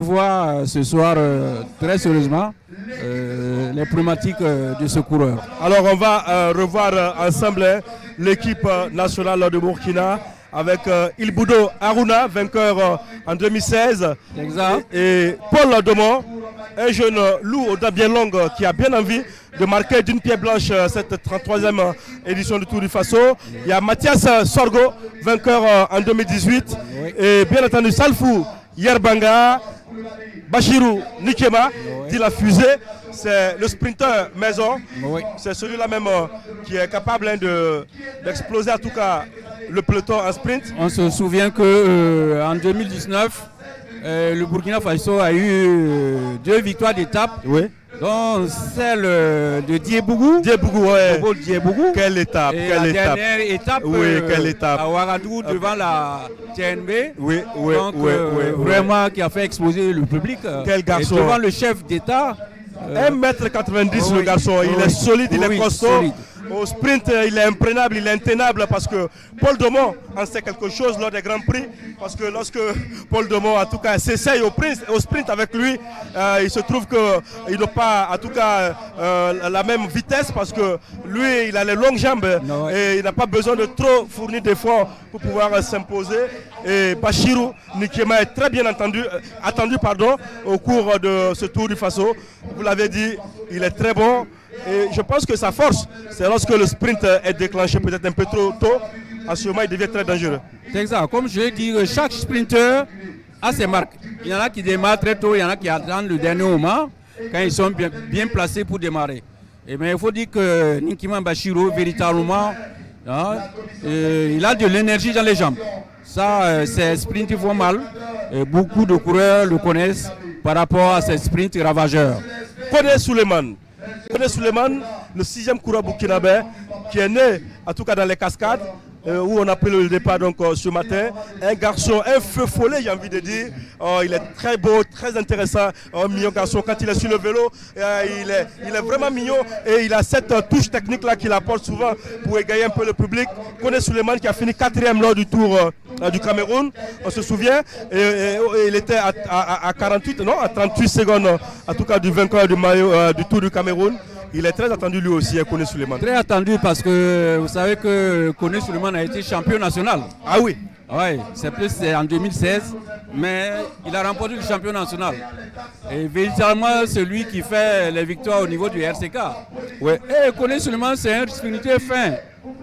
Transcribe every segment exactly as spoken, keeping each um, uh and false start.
voir ce soir euh, très sérieusement euh, les problématiques euh, de ce coureur. Alors on va euh, revoir euh, ensemble hein, l'équipe euh, nationale de Burkina avec euh, Ilboudo Aruna, vainqueur euh, en deux mille seize, Exact. Et, et Paul Domon, un jeune loup aux dents bien longues euh, qui a bien envie de marquer d'une pierre blanche euh, cette trente-troisième euh, édition du Tour du Faso. Il y a Mathias Sorgo, vainqueur euh, en deux mille dix-huit, oui. Et bien entendu Salfou Yerbanga, Bachirou Nikema, oui. Dit la fusée, c'est le sprinter maison, oui. C'est celui-là même euh, qui est capable hein, d'exploser de, en tout cas le peloton en sprint. On se souvient qu'en euh, deux mille dix-neuf, euh, le Burkina Faso a eu euh, deux victoires d'étape. Oui. Donc celle euh, de Diebougou. Diebougou, ouais. Diebougou. Quelle étape, et quelle la étape. dernière étape, oui, euh, quelle étape. à Ouagadougou okay. Devant la T N B. Oui, oui, Donc oui, euh, oui, vraiment oui. Qui a fait exploser le public. Quel garçon. Et devant le chef d'État. Euh, un mètre quatre-vingt-dix oh, le garçon, oui, il est solide, il oui, est costaud. Solide. Au sprint, il est imprenable, il est intenable parce que Paul Domon en sait quelque chose lors des Grands Prix. Parce que lorsque Paul Domon, en tout cas, s'essaye au, au sprint avec lui, euh, il se trouve qu'il n'a pas, en tout cas, euh, la même vitesse parce que lui, il a les longues jambes no, ouais. Et il n'a pas besoin de trop fournir d'efforts pour pouvoir euh, s'imposer. Et Bachirou Nikema est très bien entendu, euh, attendu pardon, au cours de ce Tour du Faso. Vous l'avez dit, il est très bon. Et je pense que sa force, c'est lorsque le sprint est déclenché peut-être un peu trop tôt. À ce moment, il devient très dangereux. C'est exact. Comme je l'ai dit, chaque sprinter a ses marques. Il y en a qui démarrent très tôt, il y en a qui attendent le dernier moment quand ils sont bien, bien placés pour démarrer. Et bien, il faut dire que Nikema Bachirou, véritablement, hein, euh, il a de l'énergie dans les jambes. Ça, euh, ces sprints, ils font mal. Et beaucoup de coureurs le connaissent par rapport à ces sprints ravageurs. Kodé Souleymane. Kodé Souleymane, le sixième coureur burkinabé, qui est né, en tout cas dans les cascades, euh, où on a pris le départ donc, euh, ce matin. Un garçon, un feu follet, j'ai envie de dire. Euh, il est très beau, très intéressant, un mignon garçon. Quand il est sur le vélo, euh, il, est, il est vraiment mignon et il a cette euh, touche technique-là qu'il apporte souvent pour égayer un peu le public. Kodé Souleymane qui a fini quatrième lors du Tour euh, du Cameroun, on se souvient. Et, et, et il était à, à, à quarante-huit, non, à trente-huit secondes, en tout cas du vainqueur du, maillot, euh, du Tour du Cameroun. Il est très attendu lui aussi, Kodé Souleymane. Très attendu parce que vous savez que Kodé Souleymane a été champion national. Ah oui. Oui, c'est plus en deux mille seize, mais il a remporté le champion national. Et véritablement, c'est lui qui fait les victoires au niveau du R C K. Ouais. Et Kodé Souleymane, c'est un sprinter fin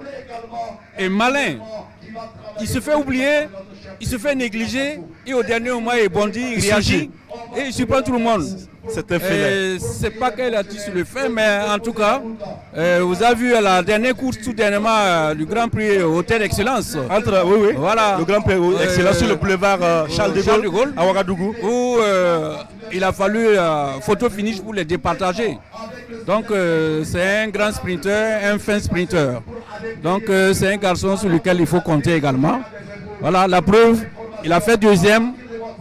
et malin. Il se fait oublier, il se fait négliger, et au dernier moment, il bondit, il réagit, et il surprend tout le monde. C'est un fait. C'est pas qu'il a dit sur le fait, mais en tout cas, euh, vous avez vu la dernière course tout dernièrement euh, du Grand Prix Hôtel Excellence. Entre, oui, oui. Voilà. Le Grand Prix Excellence euh, sur le boulevard euh, Charles, de Gaulle, de Gaulle à Ouagadougou. Où euh, il a fallu euh, photo finish pour les départager. Donc euh, c'est un grand sprinter, un fin sprinter. Donc euh, c'est un garçon sur lequel il faut compter également. Voilà la preuve, il a fait deuxième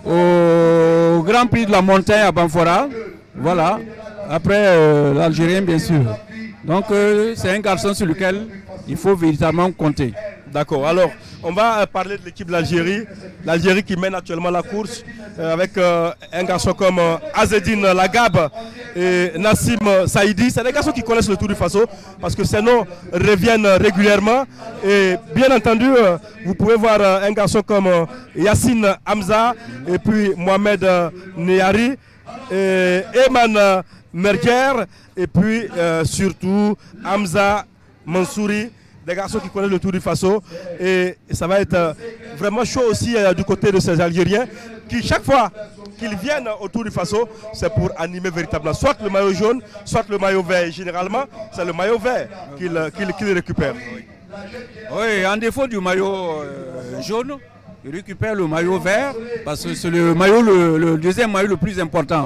au Grand Prix de la montagne à Banfora. Voilà, après euh, l'Algérien bien sûr. Donc euh, c'est un garçon sur lequel il faut véritablement compter. D'accord, alors on va euh, parler de l'équipe de l'Algérie. L'Algérie qui mène actuellement la course euh, avec euh, un garçon comme euh, Azzedine Lagab et Nassim Saïdi. C'est des garçons qui connaissent le Tour du Faso parce que ces noms reviennent régulièrement. Et bien entendu, euh, vous pouvez voir euh, un garçon comme euh, Yassine Hamza et puis Mohamed euh, Neyari et Eman euh, Merger et puis euh, surtout Hamza Mansouri. Des garçons qui connaissent le Tour du Faso et ça va être euh, vraiment chaud aussi euh, du côté de ces Algériens qui chaque fois qu'ils viennent au Tour du Faso, c'est pour animer véritablement soit le maillot jaune, soit le maillot vert. Et généralement, c'est le maillot vert qu'ils qu'ils, qu'ils récupèrent. Oui, en défaut du maillot euh, jaune, ils récupèrent le maillot vert parce que c'est le maillot, le, le deuxième maillot le plus important.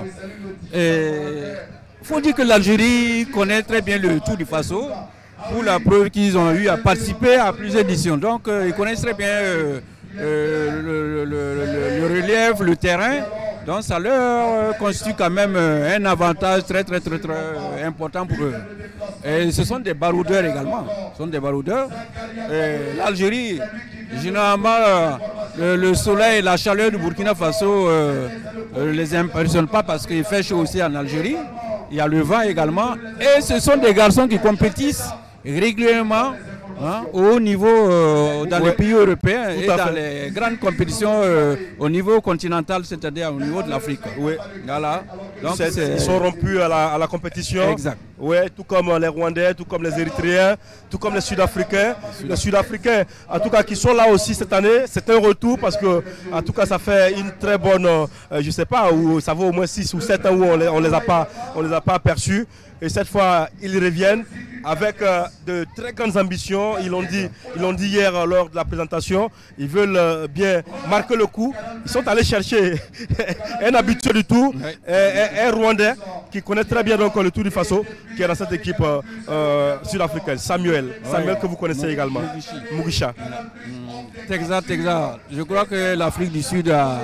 Il faut dire que l'Algérie connaît très bien le Tour du Faso. Pour la preuve qu'ils ont eu à participer à plusieurs éditions. Donc euh, ils connaissent très bien euh, euh, le, le, le, le relief, le terrain. Donc ça leur constitue quand même un avantage très très très très important pour eux. Et ce sont des baroudeurs également. Ce sont des baroudeurs. L'Algérie, généralement, le, le soleil et la chaleur du Burkina Faso euh, ne les impressionnent pas parce qu'il fait chaud aussi en Algérie. Il y a le vent également. Et ce sont des garçons qui compétissent régulièrement, hein, au haut niveau euh, dans ouais. les pays européens Tout et dans fait. les grandes compétitions euh, au niveau continental, c'est-à-dire au niveau de l'Afrique. Oui. Voilà. Donc ils sont rompus à la, à la compétition. Exact. Ouais, tout comme les Rwandais, tout comme les Érythréens, tout comme les Sud-Africains. Sud les Sud-Africains, en tout cas, qui sont là aussi cette année, c'est un retour parce que, en tout cas, ça fait une très bonne, euh, je ne sais pas, où ça vaut au moins six ou sept ans où on ne les, on les a pas, on les a pas aperçus. Et cette fois, ils reviennent avec euh, de très grandes ambitions. Ils l'ont dit, ils l'ont dit hier euh, lors de la présentation. Ils veulent euh, bien marquer le coup. Ils sont allés chercher un habitué du tour, ouais. un, un Rwandais qui connaît très bien donc, le Tour du Faso, qui est dans cette équipe euh, euh, sud-africaine. Samuel, ouais. Samuel que vous connaissez M également. Mugisha. Mmh. Exact, exact. Je crois que l'Afrique du Sud a,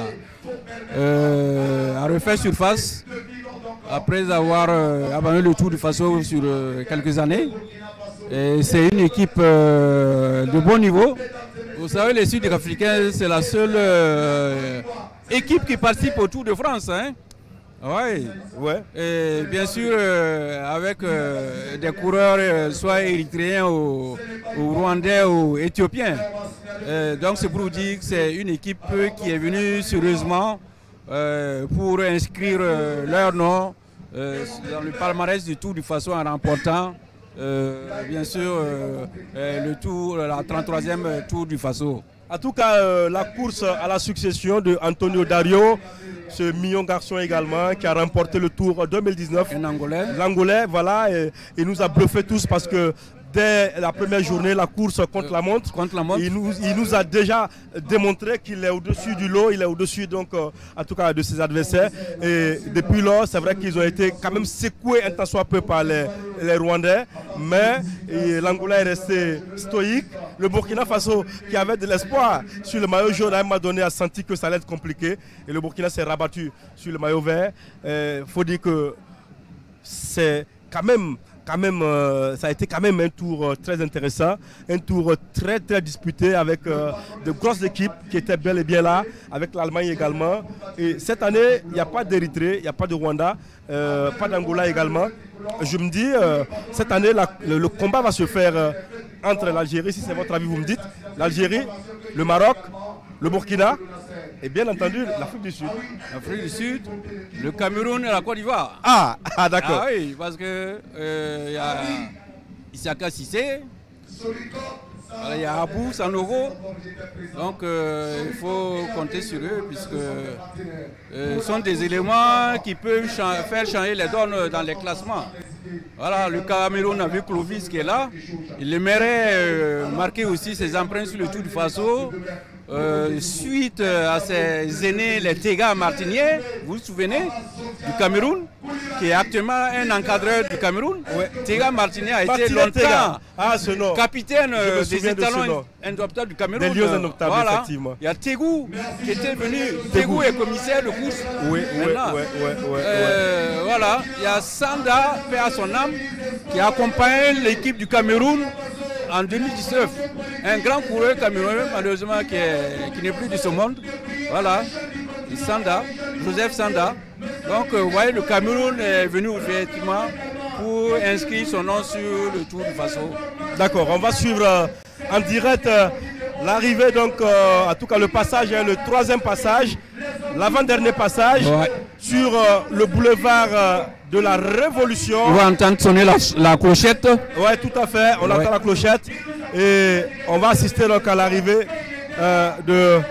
euh, a refait surface. Après avoir euh, abandonné le Tour du Faso sur euh, quelques années. C'est une équipe euh, de bon niveau. Vous savez, les Sud-Africains, c'est la seule euh, équipe qui participe au Tour de France. Hein? Ouais. Ouais. Et bien sûr, euh, avec euh, des coureurs, euh, soit érythréens ou, ou rwandais ou éthiopiens. Euh, donc c'est pour vous dire que c'est une équipe qui est venue sérieusement euh, pour inscrire euh, leur nom Euh, dans le palmarès du Tour du Faso en remportant euh, bien sûr euh, euh, le tour, la trente-troisième Tour du Faso. En tout cas, euh, la course à la succession de Antonio Dario, ce mignon garçon également qui a remporté le Tour deux mille dix-neuf. Un Angolais. L'Angolais, voilà, et, il nous a bluffé tous parce que dès la première journée, la course contre la montre, contre la montre. Il, nous, il nous a déjà démontré qu'il est au-dessus du lot, il est au-dessus donc euh, en tout cas de ses adversaires. Et depuis lors, c'est vrai qu'ils ont été quand même secoués un tant soit peu par les, les Rwandais, mais l'Angola est resté stoïque. Le Burkina Faso, qui avait de l'espoir sur le maillot jaune, à un moment donné a senti que ça allait être compliqué. Et le Burkina s'est rabattu sur le maillot vert. Il faut dire que c'est quand même... Quand même, euh, ça a été quand même un tour euh, très intéressant, un tour euh, très très disputé avec euh, de grosses équipes qui étaient bel et bien là, avec l'Allemagne également. Et cette année, il n'y a pas d'Érythrée, il n'y a pas de Rwanda, euh, pas d'Angola également. Je me dis, euh, cette année, la, le, le combat va se faire euh, entre l'Algérie, si c'est votre avis, vous me dites, l'Algérie, le Maroc, le Burkina, et bien entendu l'Afrique du Sud. L'Afrique du Sud, le Cameroun et la Côte d'Ivoire. Ah, ah d'accord. Ah oui, parce que euh, y a Issaka Cissé, il y a Abou Sanogo, donc euh, il faut compter sur eux puisque euh, ce sont des éléments qui peuvent cha faire changer les donnes dans les classements. Voilà, le Cameroun a vu Clovis qui est là, il aimerait euh, marquer aussi ses empreintes sur le Tour du Faso. Euh, suite à ses aînés, les Tega martiniers, vous vous souvenez, du Cameroun, qui est actuellement un encadreur du Cameroun. Ouais. Tega Martinier a été longtemps ah, ce nom. capitaine euh, des étalons indoptables du Cameroun. Des lieux indoptables, voilà. Effectivement. Il y a Tégou qui était venu, Tégou est commissaire de course. Oui, oui, oui, oui, oui, euh, oui. Voilà, il y a Sanda, paix à son âme, qui accompagne l'équipe du Cameroun en deux mille dix-neuf, un grand coureur camerounais, malheureusement, qui n'est qui plus de ce monde. Voilà, Sanda, Joseph Sanda. Donc, vous voyez, le Cameroun est venu effectivement pour inscrire son nom sur le Tour du Faso. D'accord, on va suivre euh, en direct euh, l'arrivée, donc, euh, en tout cas, le passage, hein, le troisième passage, l'avant-dernier passage, ouais. sur euh, le boulevard euh, de la Révolution. On va entendre sonner la, la clochette. Oui, tout à fait, on ouais. entend la clochette et on va assister donc à l'arrivée euh, de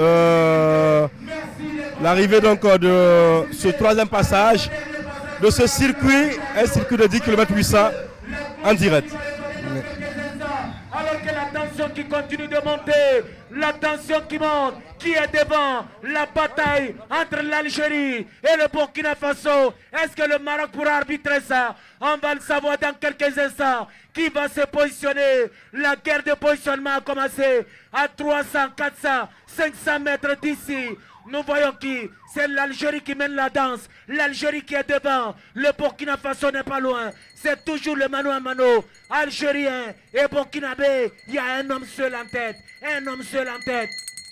euh, l'arrivée donc de ce troisième passage de ce circuit, un circuit de dix kilomètres huit cents en direct. Ouais. Alors que la tension qui continue de monter, la tension qui monte, qui est devant, la bataille entre l'Algérie et le Burkina Faso. Est-ce que le Maroc pourra arbitrer ça? On va le savoir dans quelques instants. Qui va se positionner? La guerre de positionnement a commencé à trois cents, quatre cents, cinq cents mètres d'ici. Nous voyons qui? C'est l'Algérie qui mène la danse. L'Algérie qui est devant. Le Burkina Faso n'est pas loin. C'est toujours le mano à mano. Algérien et Burkinabé. Il y a un homme seul en tête. Un homme seul en tête.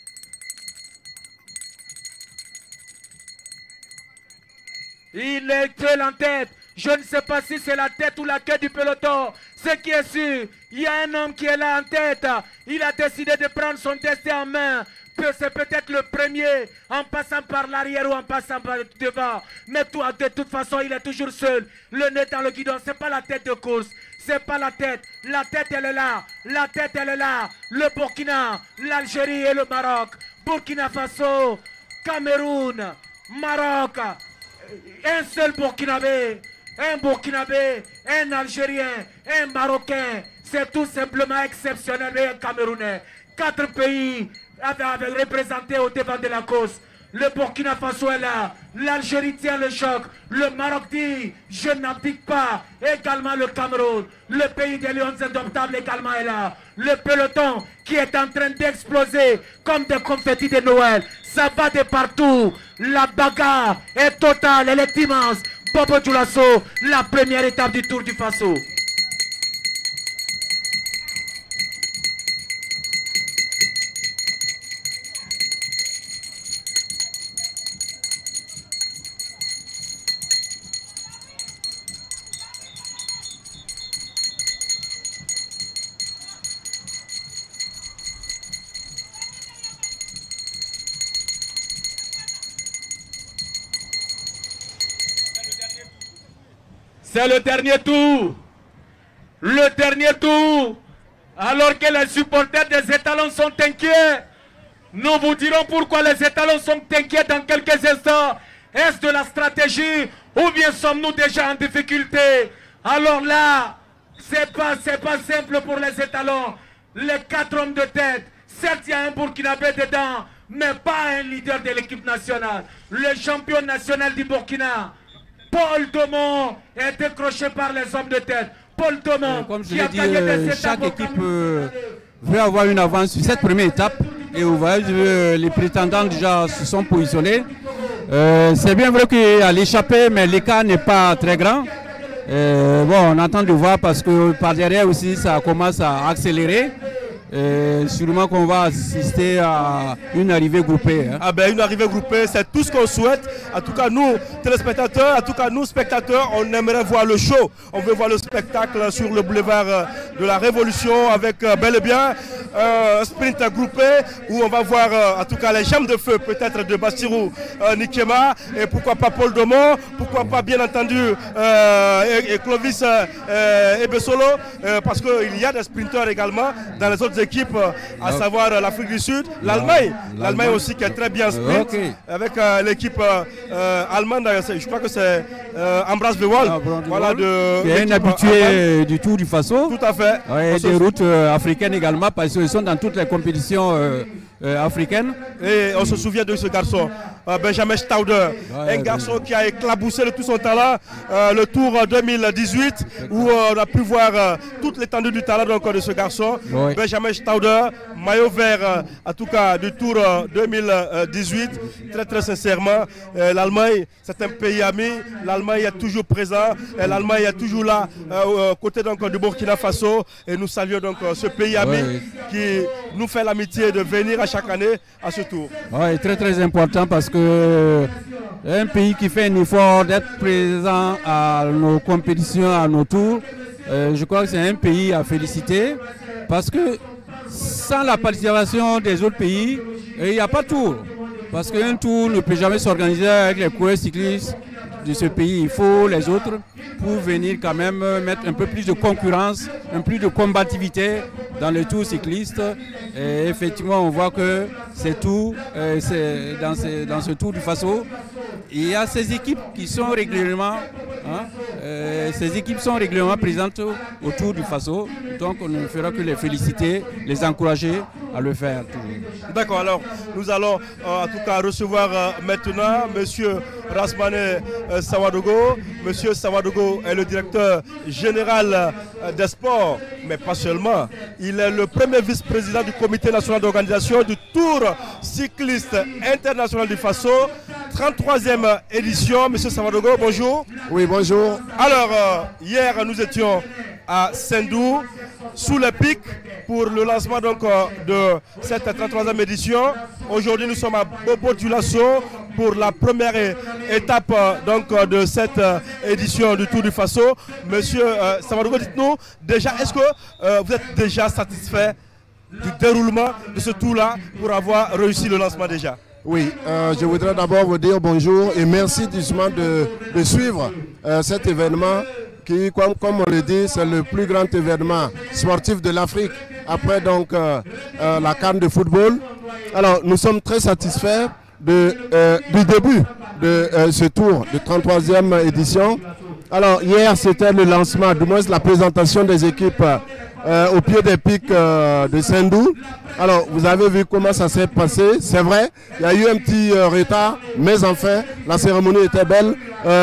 Il est seul en tête. Je ne sais pas si c'est la tête ou la queue du peloton. Ce qui est sûr, il y a un homme qui est là en tête. Il a décidé de prendre son destin en main. C'est peut-être le premier en passant par l'arrière ou en passant par devant. Mais tout, de toute façon, il est toujours seul. Le nez dans le guidon, ce n'est pas la tête de course. C'est pas la tête. La tête, elle est là. La tête, elle est là. Le Burkina, l'Algérie et le Maroc. Burkina Faso, Cameroun, Maroc. Un seul Burkinabé. Un Burkinabé, un Algérien, un Marocain. C'est tout simplement exceptionnel et un Camerounais. Quatre pays avaient représenté au devant de la course. Le Burkina Faso est là. L'Algérie tient le choc. Le Maroc dit, je n'abdique pas. Également le Cameroun. Le pays des lions indomptables également est là. Le peloton qui est en train d'exploser comme des confettis de Noël. Ça va de partout. La bagarre est totale, elle est immense. Bobo Dioulasso, la première étape du Tour du Faso. C'est le dernier tour. Le dernier tour. Alors que les supporters des étalons sont inquiets. Nous vous dirons pourquoi les étalons sont inquiets dans quelques instants. Est-ce de la stratégie ou bien sommes-nous déjà en difficulté? Alors là, c'est pas, c'est pas simple pour les étalons. Les quatre hommes de tête. Certes, il y a un Burkinabé dedans, mais pas un leader de l'équipe nationale. Le champion national du Burkina, Paul Domon, est décroché par les hommes de tête. Paul Domon, comme je qui l'ai a dit, gagné euh, des chaque étapes équipe euh, veut avoir une avance sur cette première étape. Et vous voyez, euh, les prétendants déjà se sont positionnés. Euh, C'est bien vrai qu'il y a l'échappée, mais l'écart n'est pas très grand. Euh, bon, on attend de voir parce que par derrière aussi, ça commence à accélérer. Euh, sûrement qu'on va assister à une arrivée groupée. Hein. Ah ben, une arrivée groupée, c'est tout ce qu'on souhaite. En tout cas, nous, téléspectateurs, en tout cas, nous, spectateurs, on aimerait voir le show. On veut voir le spectacle sur le boulevard de la Révolution avec euh, bel et bien euh, un sprint groupé où on va voir, euh, en tout cas, les gemmes de feu, peut-être de Bassirou euh, Nikema, et pourquoi pas Paul Domon, pourquoi pas, bien entendu, euh, et, et Clovis euh, Ebesolo, euh, parce qu'il y a des sprinteurs également dans les autres équipes, à savoir l'Afrique du Sud, l'Allemagne, l'Allemagne aussi qui est très bien sprint, okay. avec euh, l'équipe euh, allemande, je crois que c'est euh, Ambras Bewald, ah, voilà, de qui est un habitué allemande. Du Tour du Faso. Tout à fait. Ouais, et des routes euh, africaines également, parce qu'ils sont dans toutes les compétitions euh, euh, africaines. Et on se souvient de ce garçon, euh, Benjamin Stauder, ouais, un garçon ouais. qui a éclaboussé de tout son talent euh, le Tour deux mille dix-huit, où euh, on a pu voir euh, toute l'étendue du talent donc, de ce garçon. Ouais. Benjamin Stauder, maillot vert, euh, en tout cas du Tour euh, deux mille dix-huit. Très très sincèrement, euh, l'Allemagne, c'est un pays ami. L'Allemagne est toujours présent. L'Allemagne est toujours là, euh, aux côtés donc, du Burkina Faso. Et nous saluons donc euh, ce pays ami ouais. qui nous fait l'amitié de venir à chaque année à ce tour. Oui, très très important parce que un pays qui fait un effort d'être présent à nos compétitions, à nos tours, euh, je crois que c'est un pays à féliciter parce que sans la participation des autres pays, il n'y a pas de tour. Parce qu'un tour ne peut jamais s'organiser avec les coureurs cyclistes de ce pays. Il faut les autres pour venir quand même mettre un peu plus de concurrence, un peu plus de combativité dans le tour cycliste. Et effectivement, on voit que c'est tout, euh, c'est dans, ce, dans ce Tour du Faso. Il y a ces équipes qui sont régulièrement, hein, euh, ces équipes sont régulièrement présentes au Tour du Faso. Donc on ne fera que les féliciter, les encourager à le faire. D'accord, alors nous allons euh, en tout cas recevoir euh, maintenant M. Rasmane euh, Sawadogo. M. Sawadogo est le directeur général euh, des sports, mais pas seulement. Il est le premier vice-président du comité national d'organisation du Tour cycliste international du Faso. trente-troisième édition, M. Sawadogo, bonjour. Oui, bonjour. Alors, euh, hier nous étions à Sendou, sous le pic, pour le lancement donc, euh, de cette trente-troisième édition. Aujourd'hui, nous sommes à Bobo Dioulasso pour la première é étape euh, donc, euh, de cette euh, édition du Tour du Faso. Monsieur euh, Sawadogo, dites-nous déjà, est-ce que euh, vous êtes déjà satisfait du déroulement de ce tour-là pour avoir réussi le lancement déjà? Oui, euh, je voudrais d'abord vous dire bonjour et merci justement de, de suivre euh, cet événement qui, comme, comme on le dit, c'est le plus grand événement sportif de l'Afrique après donc euh, euh, la CAN de football. Alors nous sommes très satisfaits de, euh, du début de euh, ce tour de trente-troisième édition. Alors hier c'était le lancement, du moins la présentation des équipes euh, au pied des pics euh, de Sendou. Alors vous avez vu comment ça s'est passé, c'est vrai, il y a eu un petit euh, retard, mais enfin la cérémonie était belle,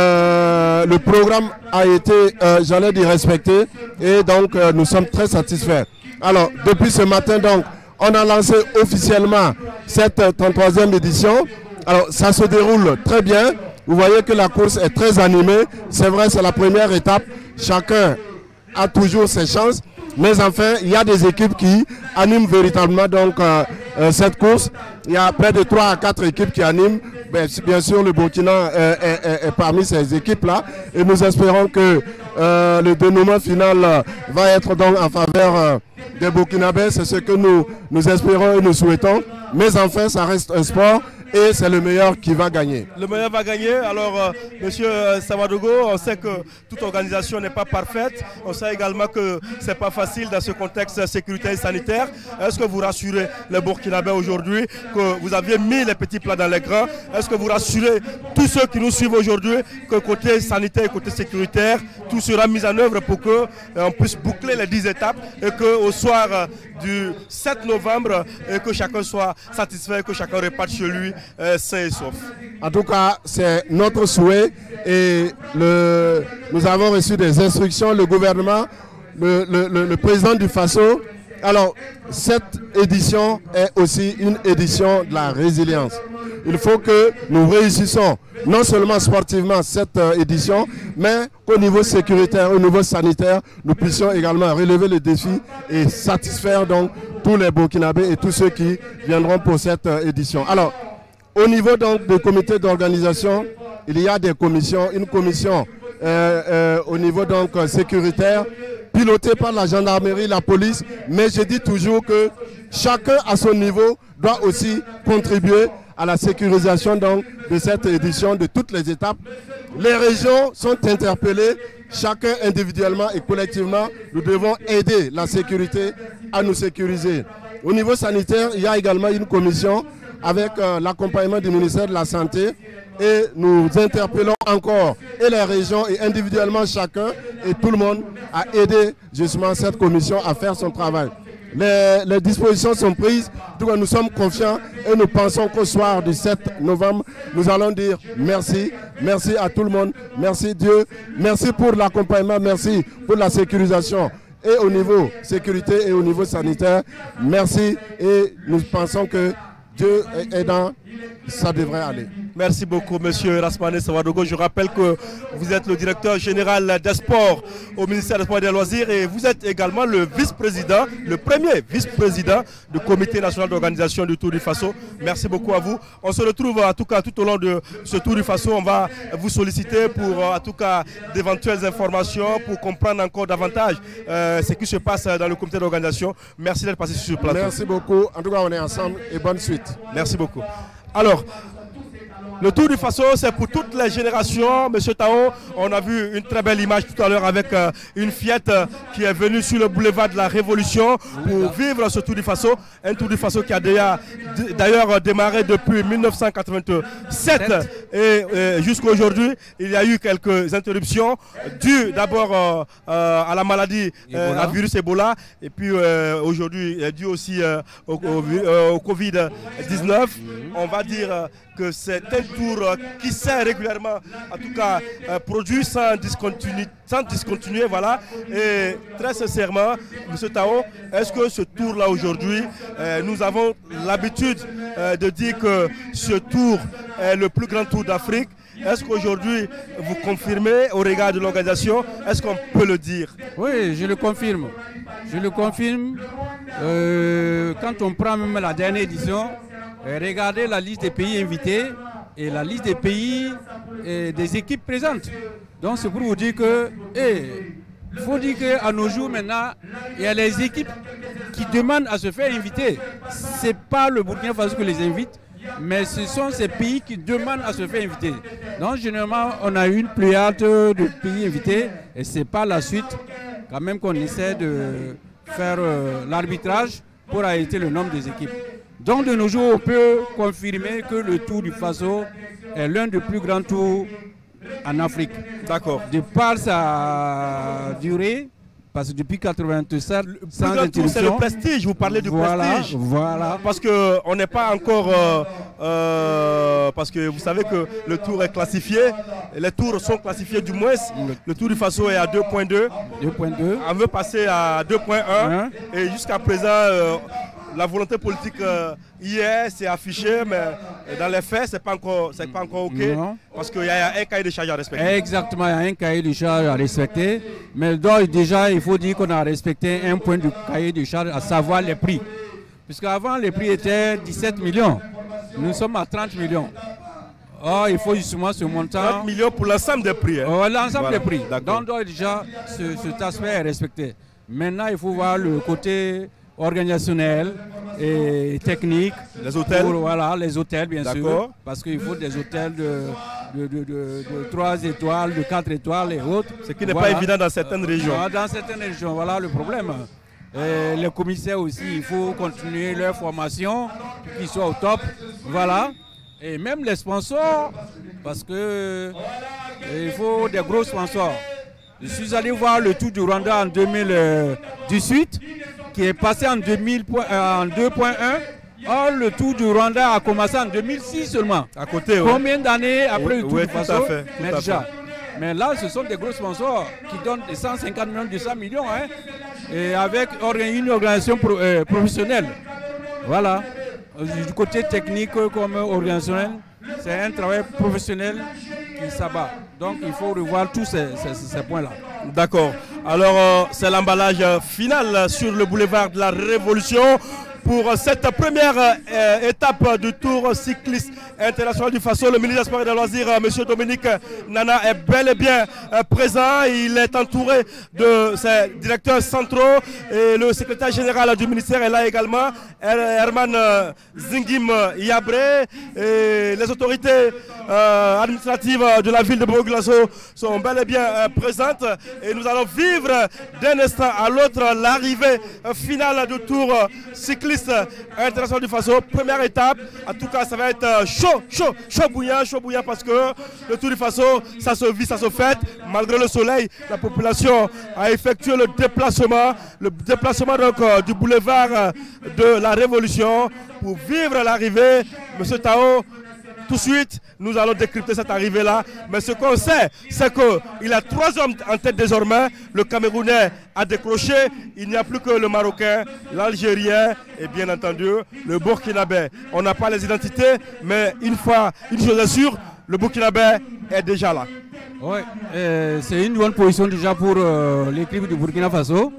euh, le programme a été, euh, j'allais dire, respecté et donc euh, nous sommes très satisfaits. Alors depuis ce matin donc, on a lancé officiellement cette trente-troisième édition. Alors ça se déroule très bien, vous voyez que la course est très animée, c'est vrai c'est la première étape, chacun a toujours ses chances. Mais enfin, il y a des équipes qui animent véritablement donc, euh, euh, cette course. Il y a près de trois à quatre équipes qui animent. Bien, bien sûr, le Burkina euh, est, est, est parmi ces équipes-là. Et nous espérons que euh, le dénouement final euh, va être donc en faveur euh, des Burkinabés. C'est ce que nous, nous espérons et nous souhaitons. Mais enfin, ça reste un sport. Et c'est le meilleur qui va gagner. Le meilleur va gagner. Alors, euh, monsieur Sawadogo, on sait que toute organisation n'est pas parfaite. On sait également que ce n'est pas facile dans ce contexte sécuritaire et sanitaire. Est-ce que vous rassurez les Burkinabés aujourd'hui que vous aviez mis les petits plats dans les grands? Est-ce que vous rassurez tous ceux qui nous suivent aujourd'hui que côté sanitaire et côté sécuritaire, tout sera mis en œuvre pour qu'on euh, puisse boucler les dix étapes et qu'au soir euh, du sept novembre, et que chacun soit satisfait, que chacun reparte chez lui euh, sain et sauf? En tout cas, c'est notre souhait et le, nous avons reçu des instructions, le gouvernement, le, le, le, le président du Faso. Alors, cette édition est aussi une édition de la résilience. Il faut que nous réussissions, non seulement sportivement cette euh, édition, mais qu'au niveau sécuritaire, au niveau sanitaire, nous puissions également relever le défi et satisfaire donc tous les Burkinabés et tous ceux qui viendront pour cette euh, édition. Alors, au niveau donc du comité d'organisation, il y a des commissions, une commission euh, euh, au niveau donc sécuritaire, pilotée par la gendarmerie, la police, mais je dis toujours que chacun à son niveau doit aussi contribuer à la sécurisation donc, de cette édition, de toutes les étapes. Les régions sont interpellées, chacun individuellement et collectivement, nous devons aider la sécurité à nous sécuriser. Au niveau sanitaire, il y a également une commission avec euh, l'accompagnement du ministère de la Santé et nous interpellons encore et les régions et individuellement chacun et tout le monde à aider justement cette commission à faire son travail. Les, les dispositions sont prises, donc nous sommes confiants et nous pensons qu'au soir du sept novembre, nous allons dire merci, merci à tout le monde, merci Dieu, merci pour l'accompagnement, merci pour la sécurisation et au niveau sécurité et au niveau sanitaire, merci et nous pensons que Dieu est aidant, ça devrait aller. Merci beaucoup, monsieur Rasmane Sawadogo. Je rappelle que vous êtes le directeur général des sports au ministère des Sports et des Loisirs et vous êtes également le vice-président, le premier vice-président du comité national d'organisation du Tour du Faso. Merci beaucoup à vous. On se retrouve en tout cas tout au long de ce Tour du Faso. On va vous solliciter pour en tout cas d'éventuelles informations, pour comprendre encore davantage euh, ce qui se passe dans le comité d'organisation. Merci d'être passé sur ce plateau. Merci beaucoup. En tout cas, on est ensemble et bonne suite. Merci beaucoup. Alors, Le Tour du Faso, c'est pour toutes les générations. Monsieur Tao, on a vu une très belle image tout à l'heure avec euh, une fillette euh, qui est venue sur le boulevard de la Révolution pour vivre ce Tour du Faso. Un Tour du Faso qui a d'ailleurs démarré depuis mille neuf cent quatre-vingt-sept et, et jusqu'à aujourd'hui, il y a eu quelques interruptions dues d'abord euh, euh, à la maladie, euh, à virus Ebola, et puis euh, aujourd'hui dû aussi euh, au, au, au Covid dix-neuf. On va dire euh, que c'est un tour euh, qui s'est régulièrement, en tout cas, euh, produit sans discontinuer, sans discontinuer, voilà. Et très sincèrement, M. Tao, est-ce que ce tour-là aujourd'hui, euh, nous avons l'habitude euh, de dire que ce tour est le plus grand tour d'Afrique. Est-ce qu'aujourd'hui, vous confirmez au regard de l'organisation? Est-ce qu'on peut le dire? Oui, je le confirme. Je le confirme. Euh, quand on prend même la dernière édition, euh, regardez la liste des pays invités et la liste des pays et des équipes présentes. Donc c'est pour vous dire que, il faut dire qu'à nos jours maintenant, il y a les équipes qui demandent à se faire inviter. Ce n'est pas le Burkina Faso qui les invite, mais ce sont ces pays qui demandent à se faire inviter. Donc généralement, on a une pléiade de pays invités et ce n'est pas la suite quand même qu'on essaie de faire euh, l'arbitrage pour arrêter le nombre des équipes. Donc de nos jours, on peut confirmer que le Tour du Faso est l'un des plus grands tours en Afrique. D'accord. De par sa durée, parce que depuis quatre-vingt-sept, le sans plus grand tour, c'est le interruption. prestige. Vous parlez du Voilà, prestige. voilà. Parce qu'on n'est pas encore... Euh, euh, parce que vous savez que le tour est classifié. Les tours sont classifiés du moins. Le Tour du Faso est à deux point deux. deux point deux. On veut passer à deux point un. Hein? Et jusqu'à présent... Euh, la volonté politique euh, hier c'est affiché, mais dans les faits, ce n'est pas encore, c'est pas encore OK. Non. Parce qu'il y a un cahier de charge à respecter. Exactement, il y a un cahier de charge à respecter. Mais donc, déjà, il faut dire qu'on a respecté un point de cahier de charge, à savoir les prix. Puisqu'avant, les prix étaient dix-sept millions. Nous sommes à trente millions. Oh, il faut justement ce montant. trente millions pour l'ensemble des prix. Hein. Oh, l'ensemble voilà. des prix. Donc, donc déjà, ce, cet aspect est respecté. Maintenant, il faut voir le côté organisationnel et technique. Les hôtels pour, voilà, les hôtels bien sûr. Parce qu'il faut des hôtels de, de, de, de, de trois étoiles, de quatre étoiles et autres. Ce qui n'est voilà. pas évident dans certaines régions. Euh, dans certaines régions, voilà le problème. Et les commissaires aussi, il faut continuer leur formation, qu'ils soient au top. Voilà. Et même les sponsors, parce que il faut des gros sponsors. Je suis allé voir le Tour du Rwanda en deux mille dix-huit. Qui est passé en, deux mille, euh, en deux point un. Or, le Tour du Rwanda a commencé en deux mille six seulement. À côté, oui. Combien d'années après oui, le Tour oui, du Faso? fait, Mais déjà. Mais là, ce sont des gros sponsors qui donnent des cent cinquante millions, deux cents millions, hein, et avec une organisation pro, euh, professionnelle. Voilà. Du côté technique comme organisationnel, c'est un travail professionnel qui s'abat. Donc, il faut revoir tous ces, ces, ces points-là. D'accord. Alors, euh, c'est l'emballage final sur le boulevard de la Révolution pour cette première euh, étape du Tour cycliste international du Faso. Le ministre des Sports et des Loisirs, euh, M. Dominique Nana, est bel et bien euh, présent. Il est entouré de ses directeurs centraux et le secrétaire général du ministère est là également, Herman euh, Zingim Yabré. Et les autorités euh, administratives de la ville de Bourg-Glasso sont bel et bien euh, présentes. Et nous allons vivre d'un instant à l'autre l'arrivée euh, finale du Tour euh, cycliste international du Faso. Première étape, en tout cas ça va être chaud, chaud, chaud bouillant, chaud bouillant parce que le Tour du Faso, ça se vit, ça se fête. Malgré le soleil, la population a effectué le déplacement, le déplacement donc du boulevard de la Révolution pour vivre l'arrivée. Monsieur Tao, tout de suite, nous allons décrypter cette arrivée-là. Mais ce qu'on sait, c'est qu'il y a trois hommes en tête désormais. Le Camerounais a décroché. Il n'y a plus que le Marocain, l'Algérien et bien entendu le Burkinabé. On n'a pas les identités, mais une fois, une chose est sûre, le Burkinabé est déjà là. Oui, euh, c'est une bonne position déjà pour euh, l'équipe du Burkina Faso.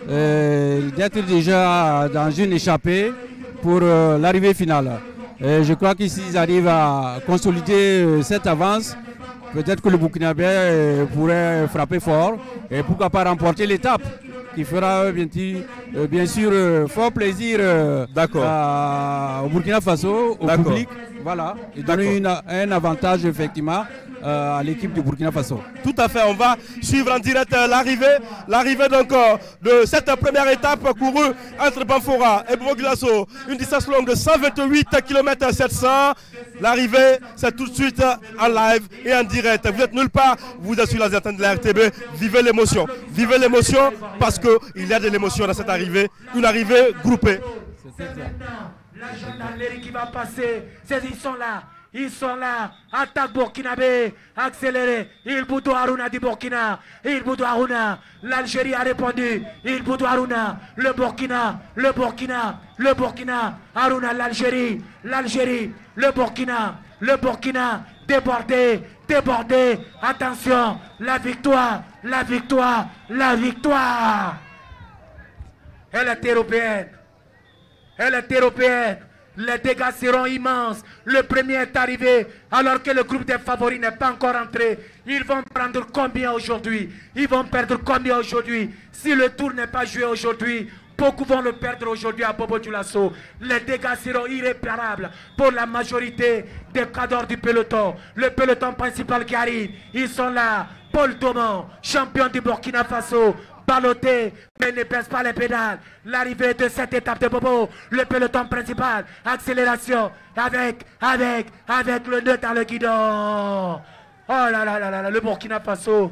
Euh, d'être déjà dans une échappée pour euh, l'arrivée finale. Et je crois qu'ici, ils arrivent à consolider euh, cette avance. Peut-être que le Burkinabé euh, pourrait frapper fort et pourquoi pas remporter l'étape qui fera bien, euh, bien sûr euh, fort plaisir euh, à, au Burkina Faso, au public Voilà, et donner une, un avantage effectivement euh, à l'équipe du Burkina Faso. Tout à fait, on va suivre en direct euh, l'arrivée, l'arrivée donc euh, de cette première étape courue entre Banfora et Bobo Dioulasso, une distance longue de cent vingt-huit kilomètres sept cents. L'arrivée, c'est tout de suite en live et en direct. Vous n'êtes nulle part, vous êtes sur la antenne de la R T B. Vivez l'émotion, vivez l'émotion parce qu'il y a de l'émotion dans cette arrivée, une arrivée groupée. La gendarmerie qui va passer, ils sont là, ils sont là, attaque burkinabé, accéléré, il Boudou Harouna du Burkina, il Boudou Harouna, l'Algérie a répondu, il Boudou Harouna, le Burkina, le Burkina, le Burkina, Harouna l'Algérie, l'Algérie, le Burkina, le Burkina, débordé, débordé, attention, la victoire, la victoire, la victoire, elle est européenne. Elle est européenne. Les dégâts seront immenses. Le premier est arrivé alors que le groupe des favoris n'est pas encore entré. Ils vont prendre combien aujourd'hui? Ils vont perdre combien aujourd'hui? Si le tour n'est pas joué aujourd'hui, beaucoup vont le perdre aujourd'hui à Bobo Dioulasso. Les dégâts seront irréparables pour la majorité des cadres du peloton. Le peloton principal qui arrive, ils sont là. Paul Domon, champion du Burkina Faso. Baloté, mais ne pèse pas les pédales. L'arrivée de cette étape de Bobo, le peloton principal, accélération, avec, avec, avec le nœud dans le guidon. Oh là là là là, le Burkina Faso.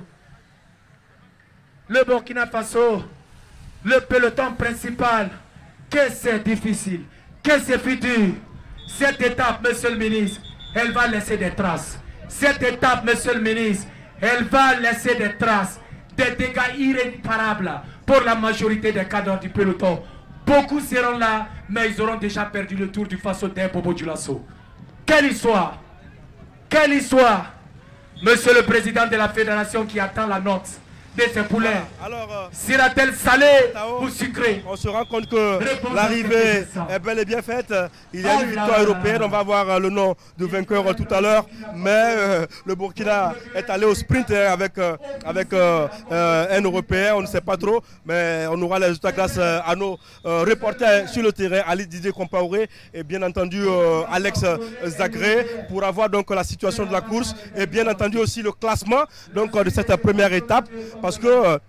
Le Burkina Faso, le peloton principal. Que c'est difficile, que c'est futur. Cette étape, monsieur le ministre, elle va laisser des traces. Cette étape, monsieur le ministre, elle va laisser des traces. Des dégâts irréparables pour la majorité des cadres du peloton. Beaucoup seront là, mais ils auront déjà perdu le tour du Faso d'un Bobo Dioulasso. Quelle histoire! Quelle histoire! Monsieur le président de la fédération qui attend la note de ses poulains. Alors, euh, sera-t-elle salée Tao, ou sucrée? On se rend compte que l'arrivée est bel et bien faite. Il y a une victoire européenne. On va voir euh, le nom du vainqueur euh, tout à l'heure. Mais euh, le Burkina est allé au sprint hein, avec, euh, avec euh, euh, un Européen. On ne sait pas trop. Mais on aura les résultats grâce euh, à nos euh, reporters sur le terrain, Ali Didier Compaoré et bien entendu euh, Alex Zagré pour avoir donc la situation de la course et bien entendu aussi le classement donc, de cette première étape. Parce que euh,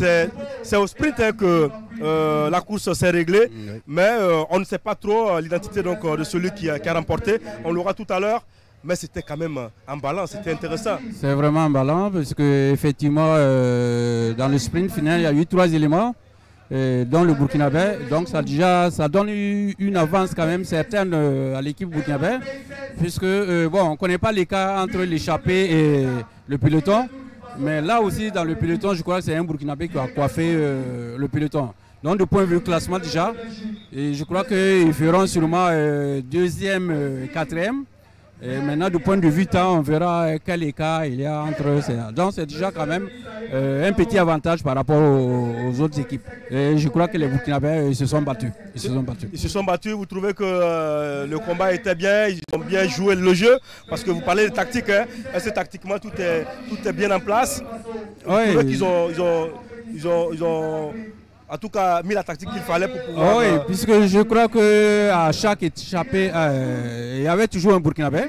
c'est au sprint hein, que euh, la course s'est réglée, oui. mais euh, on ne sait pas trop euh, l'identité euh, de celui qui, qui a remporté. On l'aura tout à l'heure, mais c'était quand même emballant, c'était intéressant. C'est vraiment emballant parce que effectivement euh, dans le sprint final, il y a eu trois éléments, euh, dont le Burkinabé. Donc ça, déjà, ça donne une avance quand même certaine euh, à l'équipe burkinabé, puisque euh, bon, on ne connaît pas l'écart entre l'échappée et le peloton. Mais là aussi, dans le peloton, je crois que c'est un Burkinabé qui a coiffé euh, le peloton. Donc, du point de vue classement déjà, et je crois qu'ils feront sûrement euh, deuxième, euh, quatrième. Et maintenant, du point de vue temps, on verra quel écart il y a entre ces. Donc, c'est déjà quand même euh, un petit avantage par rapport aux, aux autres équipes. Et je crois que les Burkinabés ils se sont battus. Ils se sont battus. Ils se sont battus. Vous trouvez que euh, le combat était bien, ils ont bien joué le jeu? Parce que vous parlez de tactique. Hein. Est-ce que tactiquement tout est, tout est bien en place? Vous oui. trouvez qu'ils ont, ils ont, ils ont, ils ont en tout cas mis la tactique qu'il fallait pour pouvoir... Oui, euh... puisque je crois qu'à chaque échappée, euh, il y avait toujours un Burkinabé,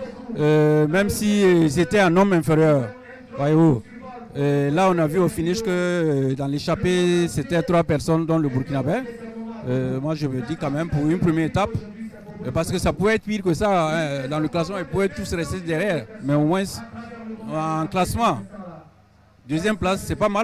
euh, même si c'était un homme inférieur. Voyez-vous. Là, on a vu au finish que dans l'échappée, c'était trois personnes dont le Burkinabé. Euh, moi, je me dis quand même pour une première étape, parce que ça pouvait être pire que ça. Hein, dans le classement, ils pouvaient tous rester derrière, mais au moins en classement, deuxième place, c'est pas mal.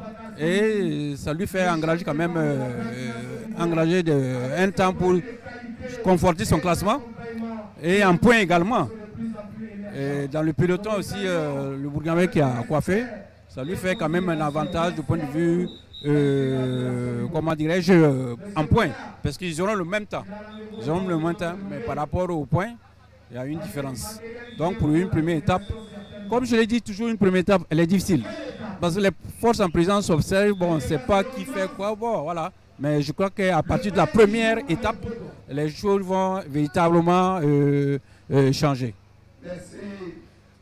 Et ça lui fait engager quand même euh, engager de, un temps pour conforter son classement et un point également. Et dans le peloton aussi, euh, le Burkinabé qui a coiffé, ça lui fait quand même un avantage du point de vue, euh, comment dirais-je, euh, en point, parce qu'ils auront le même temps. Ils auront le même temps, mais par rapport au point, il y a une différence. Donc pour une première étape, comme je l'ai dit, toujours une première étape, elle est difficile. Parce que les forces en présence s'observent, bon, on ne sait pas qui fait quoi, bon, voilà. Mais je crois qu'à partir de la première étape, les choses vont véritablement euh, euh, changer.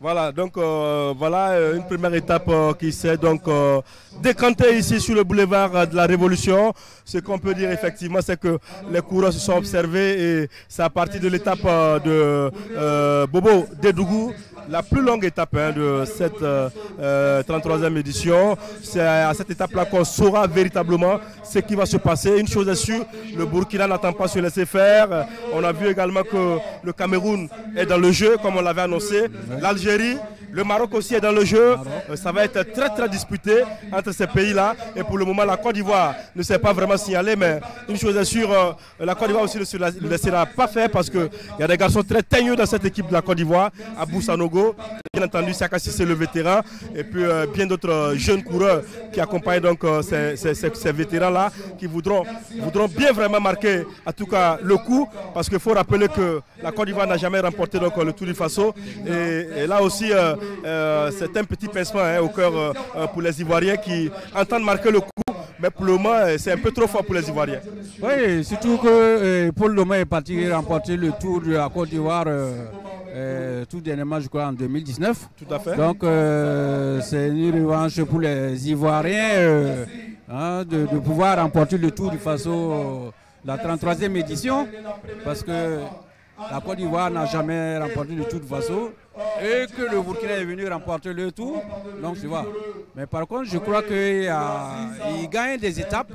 Voilà, donc euh, voilà une première étape euh, qui s'est donc euh, décantée ici sur le boulevard euh, de la Révolution. Ce qu'on peut dire effectivement, c'est que les coureurs se sont observés et c'est à partir de l'étape euh, de euh, Bobo Dédougou, la plus longue étape hein, de cette euh, euh, trente-troisième édition. C'est à cette étape-là qu'on saura véritablement ce qui va se passer. Une chose est sûre, le Burkina n'attend pas se laisser faire. On a vu également que le Cameroun est dans le jeu, comme on l'avait annoncé. L'Algérie, le Maroc aussi est dans le jeu. Euh, ça va être très très disputé entre ces pays-là. Et pour le moment, la Côte d'Ivoire ne s'est pas vraiment signalée. Mais une chose est sûre, euh, la Côte d'Ivoire aussi ne se laissera pas faire parce qu'il y a des garçons très teigneux dans cette équipe de la Côte d'Ivoire. Abou Sanogo, bien entendu, Sakassi, c'est le vétéran. Et puis euh, bien d'autres euh, jeunes coureurs qui accompagnent donc euh, ces, ces, ces, ces vétérans-là qui voudront, voudront bien vraiment marquer en tout cas le coup. Parce qu'il faut rappeler que la Côte d'Ivoire n'a jamais remporté donc, le Tour du Faso. Et, et là aussi, euh, euh, c'est un petit pincement hein, au cœur euh, pour les Ivoiriens qui entendent marquer le coup. Mais pour le moment, c'est un peu trop fort pour les Ivoiriens. Oui, surtout que euh, Paul Loma est parti remporter le Tour de la Côte d'Ivoire euh, euh, tout dernièrement, je crois, en deux mille dix-neuf. Tout à fait. Donc, euh, c'est une revanche pour les Ivoiriens euh, hein, de, de pouvoir remporter le Tour du Faso, euh, la trente-troisième édition, parce que la Côte d'Ivoire n'a jamais remporté le Tour du Faso et que le Burkina est venu remporter le Tour. Donc, tu vois. Mais par contre, je crois qu'il gagne des étapes,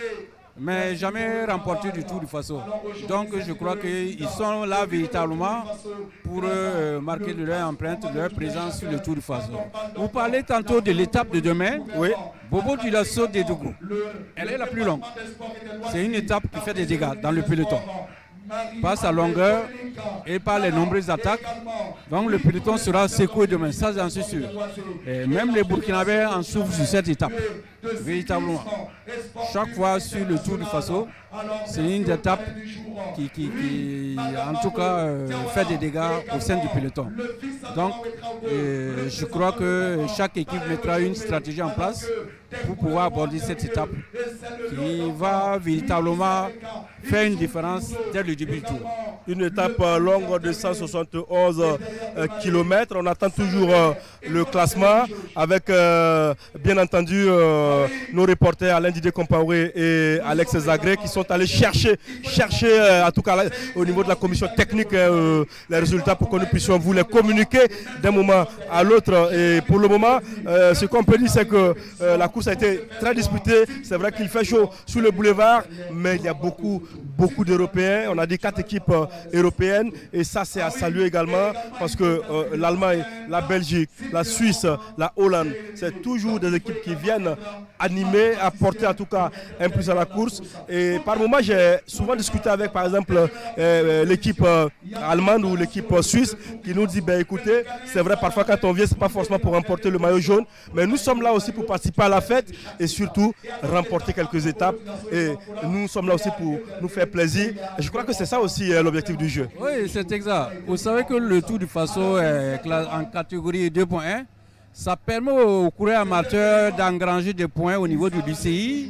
mais jamais remporté du Tour du Faso. Donc, je crois qu'ils sont là véritablement pour euh, marquer de leur empreinte, de leur présence sur le Tour du Faso. Vous parlez tantôt de l'étape de demain. Oui. Bobo Dioulasso Dédougou. Elle est la plus longue. C'est une étape qui fait des dégâts dans le peloton. Par sa longueur et par les nombreuses attaques. Donc le peloton sera secoué demain, ça j'en suis sûr. Et même les Burkinabés en souffrent sur cette étape, véritablement. Chaque fois sur le Tour du Faso, c'est une étape qui, qui, qui en tout cas, euh, fait des dégâts au sein du peloton. Donc euh, je crois que chaque équipe mettra une stratégie en place pour pouvoir aborder cette étape qui va véritablement faire une différence dès le début du tour. Une étape longue de cent soixante et onze euh, kilomètres. On attend toujours euh, le classement avec euh, bien entendu euh, nos reporters Alain Didier Compaoré et Alex Zagré qui sont allés chercher, chercher euh, en tout cas au niveau de la commission technique euh, les résultats pour que nous puissions vous les communiquer d'un moment à l'autre. Et pour le moment, euh, ce qu'on peut dire, c'est que euh, la course a été très disputée. C'est vrai qu'il fait chaud sur le boulevard, mais il y a beaucoup, beaucoup d'Européens. On a dit quatre équipes euh, européennes et ça c'est à saluer également parce que euh, l'Allemagne, la Belgique, la Suisse, la Hollande, c'est toujours des équipes qui viennent animer, apporter en tout cas un plus à la course. Et par moment, j'ai souvent discuté avec par exemple euh, l'équipe euh, allemande ou l'équipe euh, suisse qui nous dit, ben écoutez, c'est vrai parfois quand on vient, c'est pas forcément pour remporter le maillot jaune, mais nous sommes là aussi pour participer à la fête et surtout remporter quelques étapes. Et nous sommes là aussi pour nous faire plaisir. Et je crois que c'est ça aussi euh, l'objectif du jeu. Oui, c'est exact. Vous savez que le Tour du Faso est en catégorie deux point un. Ça permet aux coureurs amateurs d'engranger des points au niveau du D C I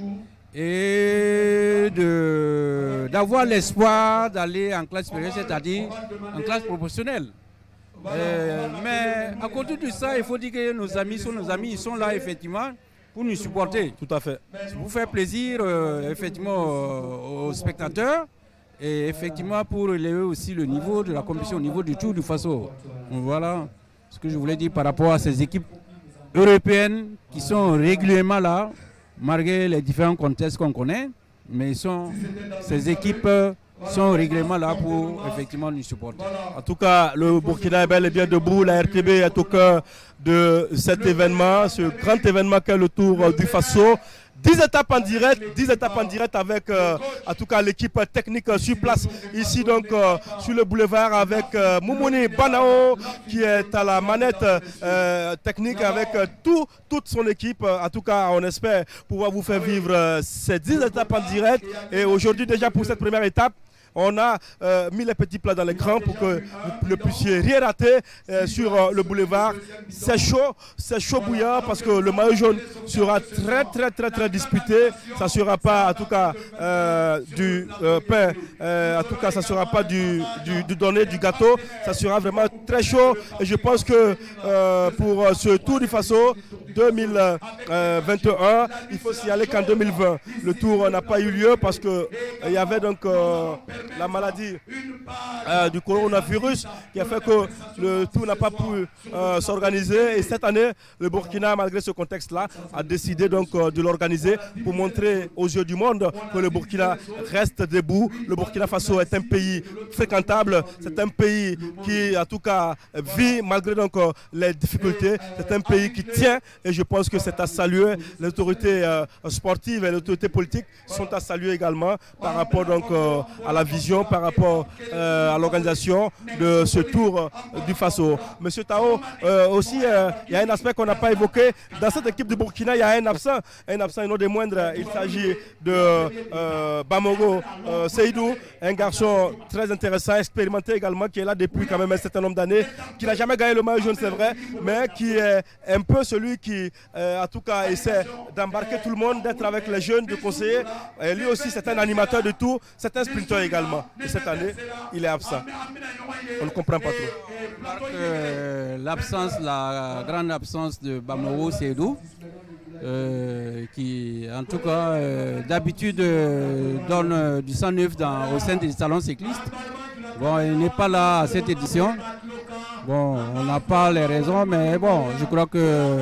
et d'avoir l'espoir d'aller en classe supérieure, c'est-à-dire en classe proportionnelle. Euh, mais à côté de ça, il faut dire que nos amis sont nos amis, ils sont là effectivement pour nous supporter. Tout à fait. Pour faire plaisir euh, effectivement aux spectateurs et effectivement pour élever aussi le niveau de la compétition au niveau du Tour du Faso. Voilà ce que je voulais dire par rapport à ces équipes européennes qui sont régulièrement là, malgré les différents contextes qu'on connaît, mais sont, ces équipes sont régulièrement là pour effectivement nous supporter. En tout cas, le Burkina est bel et bien debout, la R T B est au cœur de cet événement, ce grand événement qu'est le Tour du Faso. dix étapes en direct, dix étapes en direct avec euh, en tout cas l'équipe technique euh, sur place ici donc euh, sur le boulevard avec euh, Moumouni Banao qui est à la manette euh, technique avec euh, tout, toute son équipe. En tout cas, on espère pouvoir vous faire vivre euh, ces dix étapes en direct. Et aujourd'hui déjà pour cette première étape, On a euh, mis les petits plats dans l'écran pour que vous ne puissiez rien rater euh, sur euh, le boulevard. C'est chaud, c'est chaud bouillant parce que le maillot jaune sera très très très très disputé. Ça ne sera pas en tout cas euh, du euh, pain, euh, en tout cas ça ne sera pas du, du, du donné, du gâteau. Ça sera vraiment très chaud et je pense que euh, pour ce Tour du Faso deux mille vingt et un, il faut signaler qu'en deux mille vingt, le tour n'a pas eu lieu parce qu'il euh, y avait donc euh, la maladie euh, du coronavirus qui a fait que le tour n'a pas pu euh, s'organiser. Et cette année, le Burkina, malgré ce contexte-là, a décidé donc euh, de l'organiser pour montrer aux yeux du monde que le Burkina reste debout. Le Burkina Faso est un pays fréquentable, c'est un pays qui, en tout cas, vit malgré donc euh, les difficultés. C'est un pays qui tient et je pense que c'est à saluer. Les autorités euh, sportives et les autorités politiques sont à saluer également par rapport donc euh, à la vision, par rapport euh, à l'organisation de ce Tour euh, du Faso. Monsieur Tao, euh, aussi, euh, il y a un aspect qu'on n'a pas évoqué. Dans cette équipe du Burkina, il y a un absent, un absent et non des moindres. Il s'agit de euh, Bamogo euh, Seydou, un garçon très intéressant, expérimenté également, qui est là depuis quand même un certain nombre d'années, qui n'a jamais gagné le maillot jaune, c'est vrai, mais qui est un peu celui qui, euh, en tout cas, essaie d'embarquer tout le monde, d'être avec les jeunes, de conseiller. Et lui aussi, c'est un animateur de tout, c'est un sprinter également. Et cette année, il est absent. On ne comprend pas trop. Euh, l'absence, la grande absence de Bamogo Seydou, euh, qui en tout cas euh, d'habitude euh, donne euh, du sang neuf dans, au sein des salons cyclistes. Bon, il n'est pas là à cette édition. Bon, on n'a pas les raisons, mais bon, je crois que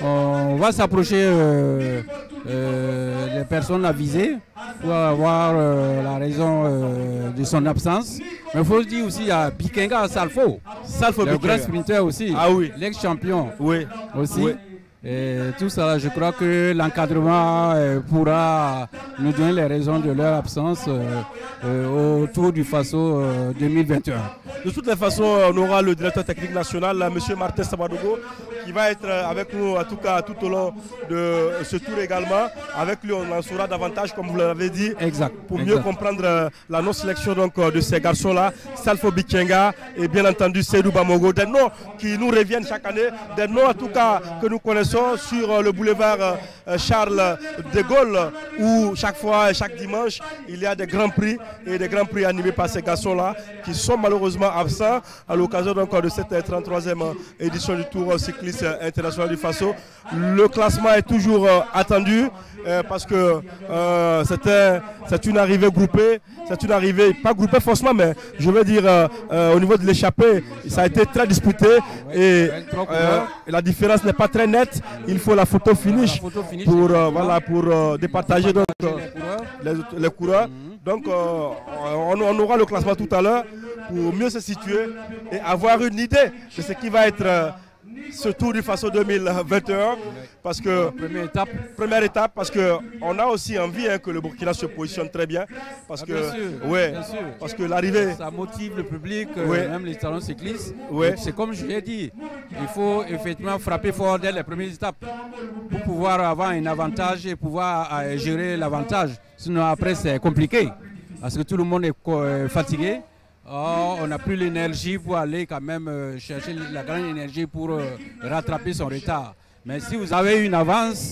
on va s'approcher euh, euh, des personnes avisées pour avoir euh, la raison euh, de son absence. Mais il faut dire aussi, il y a Bikenga Salfo, Salfo le Bikenga. grand sprinter aussi, Ah oui. l'ex-champion Oui. aussi. Oui. Et tout ça, je crois que l'encadrement euh, pourra nous donner les raisons de leur absence euh, euh, au Tour du Faso euh, deux mille vingt et un. De toutes les façons, on aura le directeur technique national, M. Martin Sabadogo, qui va être avec nous, en tout cas, tout au long de ce tour également. Avec lui, on en saura davantage, comme vous l'avez dit, Exact. pour exact. mieux comprendre la non-sélection donc, de ces garçons-là. Salfo Bikenga et bien entendu Seydou Bamogo. Des noms qui nous reviennent chaque année, des noms en tout cas que nous connaissons sur le boulevard Charles de Gaulle, où chaque fois, chaque dimanche, il y a des grands prix et des grands prix animés par ces garçons-là qui sont malheureusement absents à l'occasion donc de cette trente-troisième édition du Tour cycliste international du Faso. Le classement est toujours attendu euh, parce que euh, c'est une arrivée groupée, c'est une arrivée pas groupée forcément, mais je veux dire euh, euh, au niveau de l'échappée, ça a été très disputé et, euh, et la différence n'est pas très nette. Il faut la photo finish, La photo finish pour, euh, voilà, pour euh, départager donc, les coureurs. les, les coureurs. Mm-hmm. Donc euh, on, on aura le classement tout à l'heure pour mieux se situer et avoir une idée de ce qui va être euh, ce Tour du Faso deux mille vingt et un. Parce que, Première étape. Première étape, parce qu'on a aussi envie hein, que le Burkina se positionne très bien. Parce Ah, que, bien sûr, ouais, bien sûr. parce que l'arrivée... Ça motive le public, euh, Ouais. même les salons cyclistes. Ouais. C'est comme je l'ai dit, il faut effectivement frapper fort dès les premières étapes pour pouvoir avoir un avantage et pouvoir euh, gérer l'avantage. Sinon après c'est compliqué parce que tout le monde est euh, fatigué. Or, on n'a plus l'énergie pour aller quand même euh, chercher la grande énergie pour euh, rattraper son retard. Mais si vous avez une avance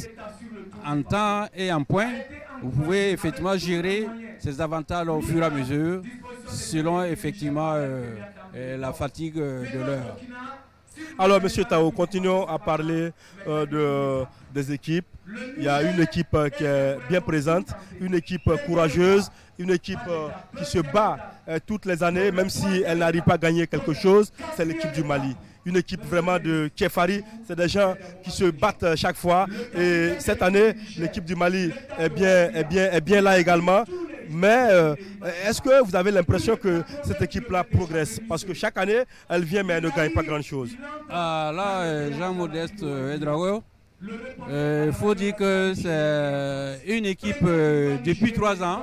en temps et en point, vous pouvez effectivement gérer ces avantages au fur et à mesure selon effectivement euh, euh, la fatigue euh, de l'heure. Alors, Monsieur Tao, continuons à parler euh, de, des équipes. Il y a une équipe euh, qui est bien présente, une équipe euh, courageuse, une équipe euh, qui se bat euh, toutes les années, même si elle n'arrive pas à gagner quelque chose, c'est l'équipe du Mali. Une équipe vraiment de Kefari, c'est des gens qui se battent euh, chaque fois. Et cette année, l'équipe du Mali est bien, est bien, est bien là également. Mais euh, est-ce que vous avez l'impression que cette équipe-là progresse? Parce que chaque année, elle vient mais elle ne gagne pas grand-chose. Ah, là, euh, Jean-Modeste euh, Edrago, il euh, faut dire que c'est une équipe euh, depuis trois ans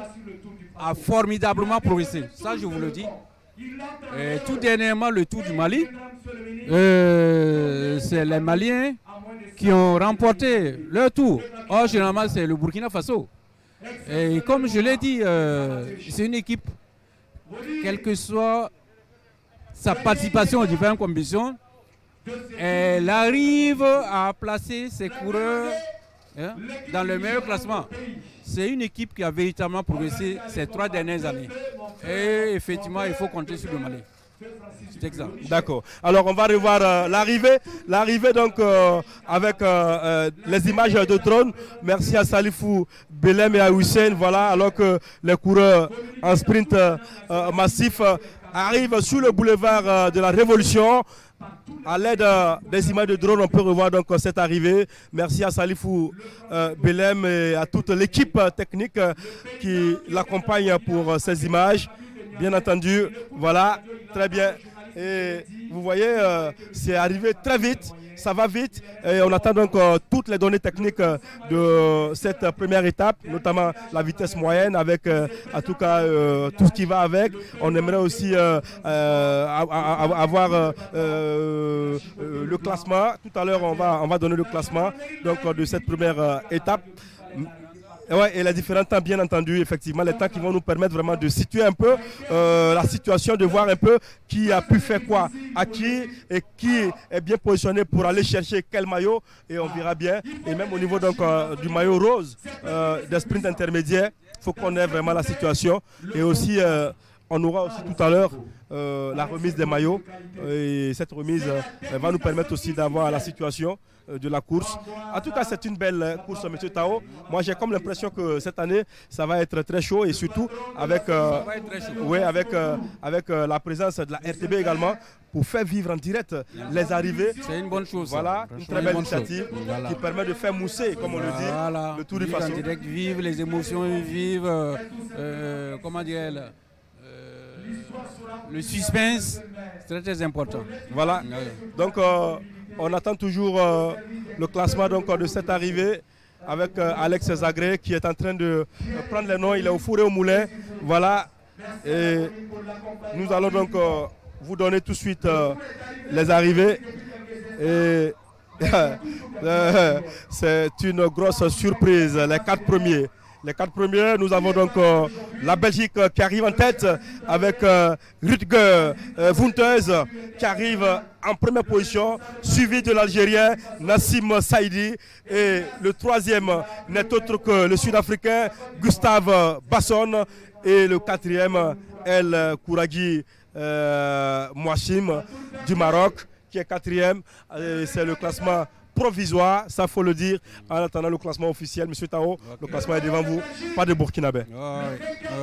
a formidablement progressé. Ça, je vous le dis. Et tout dernièrement, le Tour du Mali, euh, c'est les Maliens qui ont remporté leur tour. Or, généralement, c'est le Burkina Faso. Et comme je l'ai dit, euh, c'est une équipe quelle que soit sa participation aux différentes compétitions, elle arrive à placer ses coureurs hein, dans le meilleur classement. C'est une équipe qui a véritablement progressé ces trois dernières années. Et effectivement, il faut compter sur le Mali. C'est exact. D'accord. Alors, on va revoir euh, l'arrivée. L'arrivée, donc, euh, avec euh, euh, les images de drone. Merci à Salifou Belem et à Hussein. Voilà, alors que les coureurs en sprint euh, massif euh, arrivent sur le boulevard euh, de la Révolution. À l'aide euh, des images de drone, on peut revoir donc cette arrivée. Merci à Salifou euh, Belem et à toute l'équipe technique euh, qui l'accompagne pour euh, ces images. Bien entendu, voilà, très bien. Et vous voyez, euh, c'est arrivé très vite, ça va vite. Et on attend donc euh, toutes les données techniques euh, de cette première étape, notamment la vitesse moyenne, avec euh, en tout cas euh, tout ce qui va avec. On aimerait aussi euh, euh, avoir euh, euh, le classement. Tout à l'heure, on va, on va donner le classement donc, de cette première euh, étape. Ouais, et les différents temps, bien entendu, effectivement, les temps qui vont nous permettre vraiment de situer un peu euh, la situation, de voir un peu qui a pu faire quoi à qui et qui est bien positionné pour aller chercher quel maillot, et on verra bien. Et même au niveau donc, euh, du maillot rose, euh, des sprints intermédiaires, il faut qu'on ait vraiment la situation. Et aussi, euh, on aura aussi tout à l'heure euh, la remise des maillots, et cette remise euh, va nous permettre aussi d'avoir la situation de la course. En tout cas, c'est une belle course, M. Tao. Moi, j'ai comme l'impression que cette année, ça va être très chaud, et surtout avec, euh, ouais, avec, euh, avec euh, la présence de la R T B également, pour faire vivre en direct les arrivées. C'est une bonne chose. Voilà, une très belle initiative voilà. qui permet de faire mousser, comme on le dit, voilà. le Tour du Faso. Faso. En direct, vivre les émotions, vivre, euh, euh, comment dire, euh, le suspense, c'est très, très important. Voilà, donc euh, on attend toujours euh, le classement donc, de cette arrivée avec euh, Alex Zagré qui est en train de euh, prendre les noms. Il est au four et au moulin. Voilà. Et nous allons donc euh, vous donner tout de suite euh, les arrivées. Et euh, c'est une grosse surprise, les quatre premiers. Les quatre premiers, nous avons donc euh, la Belgique euh, qui arrive en tête avec euh, Rutger euh, Wunteuse qui arrive en première position, suivi de l'Algérien Nassim Saïdi. Et le troisième n'est autre que le Sud-Africain Gustave Basson. Et le quatrième, El Kouragi euh, Mouachim du Maroc, qui est quatrième. C'est le classement provisoire, ça faut le dire, en attendant le classement officiel. Monsieur Tao, okay. Le classement est devant vous, pas de Burkinabé. Oh, oui, oh,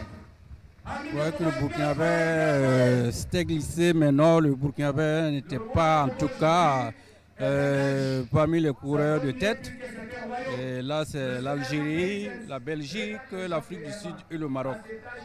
oui. Ouais, que le Burkinabé euh, s'était glissé, mais non, le Burkinabé n'était pas en tout cas euh, parmi les coureurs de tête. Et là, c'est l'Algérie, la Belgique, l'Afrique du Sud et le Maroc.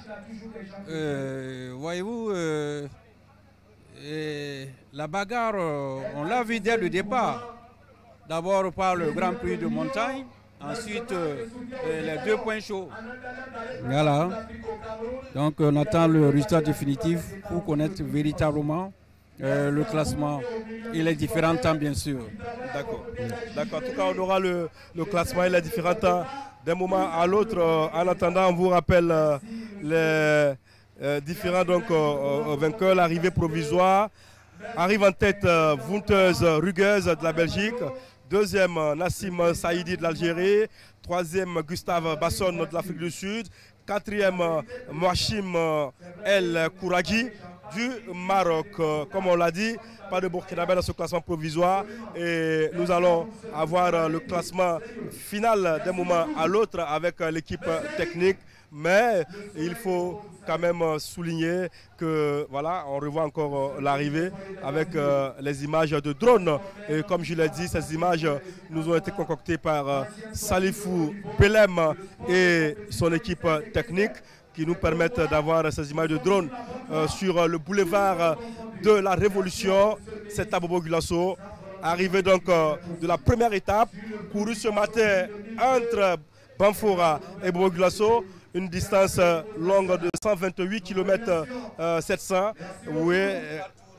Euh, Voyez-vous, euh, et la bagarre, on l'a vu dès le départ. D'abord par le Grand Prix de montagne, ensuite euh, les deux points chauds. Voilà. Donc on attend le résultat définitif pour connaître véritablement euh, le classement et les différents temps, bien sûr. D'accord. D'accord. En tout cas, on aura le, le classement et les différents temps d'un moment à l'autre. Euh, en attendant, on vous rappelle euh, les euh, différents donc, euh, vainqueurs, l'arrivée provisoire. Arrive en tête euh, Wunteuse Rugueuse de la Belgique. Deuxième, Nassim Saïdi de l'Algérie. Troisième, Gustave Basson de l'Afrique du Sud. Quatrième, Mouachim El Kouragi du Maroc. Comme on l'a dit, pas de Burkinabé dans ce classement provisoire. Et nous allons avoir le classement final d'un moment à l'autre avec l'équipe technique. Mais il faut quand même souligner que voilà, on revoit encore l'arrivée avec euh, les images de drone. Et comme je l'ai dit, ces images nous ont été concoctées par euh, Salifou Belem et son équipe technique qui nous permettent d'avoir ces images de drone euh, sur le boulevard de la Révolution. C'est à Bobo Gulasso. Arrivée donc euh, de la première étape, courue ce matin entre Banfora et Bobo Gulasso. Une distance longue de cent vingt-huit kilomètres sept cents. Oui,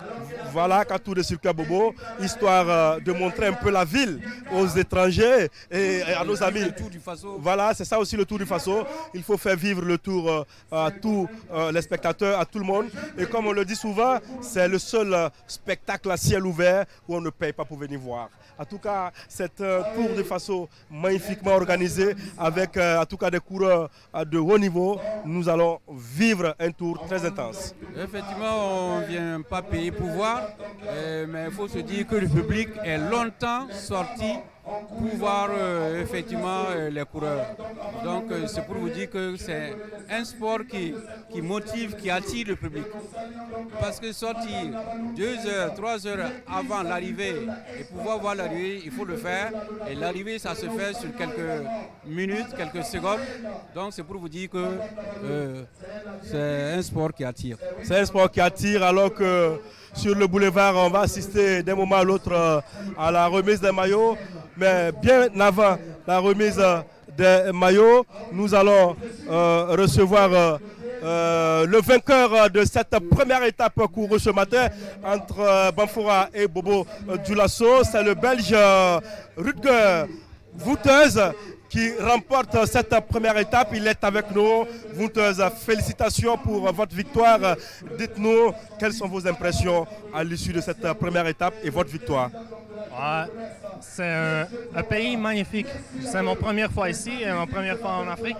Voilà, quatre tours de circuit à Bobo, histoire euh, de montrer un peu la ville aux étrangers et, et à nos amis. Le Tour du Faso. Voilà, c'est ça aussi le Tour du Faso. Il faut faire vivre le Tour euh, à tous euh, les spectateurs, à tout le monde. Et comme on le dit souvent, c'est le seul euh, spectacle à ciel ouvert où on ne paye pas pour venir voir. En tout cas, c'est un Tour du Faso magnifiquement organisé avec euh, en tout cas des coureurs euh, de haut niveau. Nous allons vivre un tour très intense. Effectivement, on ne vient pas payer pour voir, euh, mais il faut se dire que le public est longtemps sorti pour voir euh, effectivement euh, les coureurs. Donc euh, c'est pour vous dire que c'est un sport qui, qui motive, qui attire le public. Parce que sortir deux heures, trois heures avant l'arrivée et pouvoir voir l'arrivée, il faut le faire. Et l'arrivée, ça se fait sur quelques minutes, quelques secondes. Donc c'est pour vous dire que euh, c'est un sport qui attire. C'est un sport qui attire alors que sur le boulevard, on va assister d'un moment à l'autre à la remise des maillots. Mais bien avant la remise des maillots, nous allons euh, recevoir euh, euh, le vainqueur de cette première étape courue ce matin entre euh, Banfora et Bobo Dioulasso. C'est le Belge euh, Rutger Voeteus qui remporte cette première étape. Il est avec nous. Voeteus, félicitations pour votre victoire. Dites-nous quelles sont vos impressions à l'issue de cette première étape et votre victoire. Ouais, c'est un, un pays magnifique. C'est ma première fois ici et ma première fois en Afrique.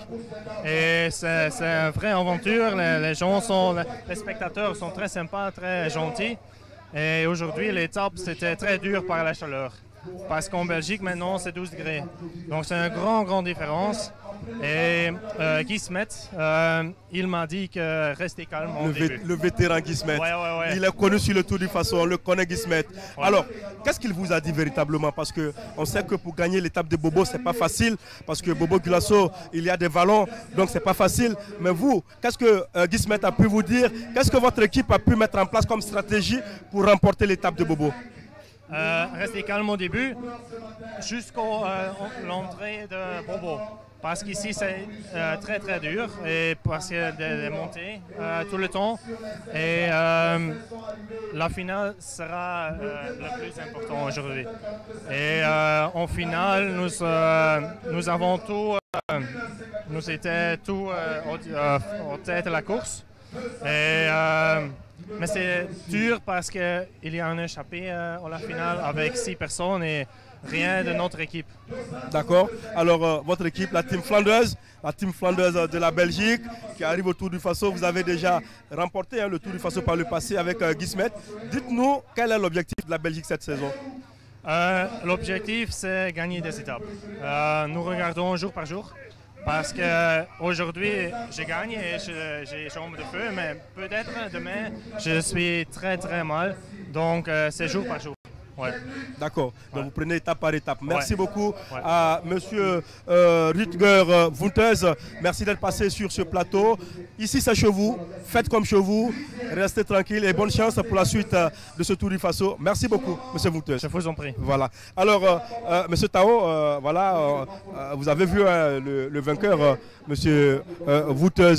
Et c'est une vraie aventure. Les, les gens sont, les spectateurs sont très sympas, très gentils. Et aujourd'hui, l'étape, c'était très dur par la chaleur. Parce qu'en Belgique, maintenant, c'est douze degrés. Donc, c'est une grande, grande différence. Et euh, Guy Smet, euh, il m'a dit que restez calme au le, début. le vétéran Guy Smet. Ouais, ouais, ouais. Il est connu sur le Tour du Faso, on le connaît Guy Smet. Ouais. Alors, qu'est-ce qu'il vous a dit véritablement? Parce qu'on sait que pour gagner l'étape de Bobo, c'est pas facile. Parce que Bobo Dioulasso, il y a des vallons, donc c'est pas facile. Mais vous, qu'est-ce que euh, Guy Smet a pu vous dire? Qu'est-ce que votre équipe a pu mettre en place comme stratégie pour remporter l'étape de Bobo? Euh, restez calme au début, jusqu'à euh, l'entrée de Bobo. Parce qu'ici, c'est euh, très très dur, et parce qu'il y a des, des montées euh, tout le temps. Et euh, la finale sera euh, le plus important aujourd'hui. Et euh, en finale, nous, euh, nous avons tout, euh, nous étions tout euh, au, euh, en tête de la course. Et, euh, mais c'est dur parce qu'il y a un échappé euh, à la finale avec six personnes et rien de notre équipe. D'accord. Alors, euh, votre équipe, la Team Flanders, la Team Flanders de la Belgique, qui arrive au Tour du Faso, vous avez déjà remporté hein, le Tour du Faso par le passé avec euh, Guy Smet. Dites-nous, quel est l'objectif de la Belgique cette saison? euh, L'objectif, c'est gagner des étapes. Euh, nous regardons jour par jour. Parce qu'aujourd'hui, je gagne et j'ai jambes de feu, mais peut-être demain, je suis très très mal. Donc, euh, c'est jour par jour. Ouais. D'accord. Donc, ouais. Vous prenez étape par étape. Merci ouais. beaucoup ouais. à monsieur euh, Rutger Voeteus. Merci d'être passé sur ce plateau. Ici, c'est chez vous. Faites comme chez vous. Restez tranquille et bonne chance pour la suite de ce Tour du Faso. Merci beaucoup, monsieur Voeteus. Je vous en prie. Voilà. Alors, euh, euh, monsieur Tao, euh, voilà, euh, euh, vous avez vu hein, le, le vainqueur, euh, monsieur euh, Voeteus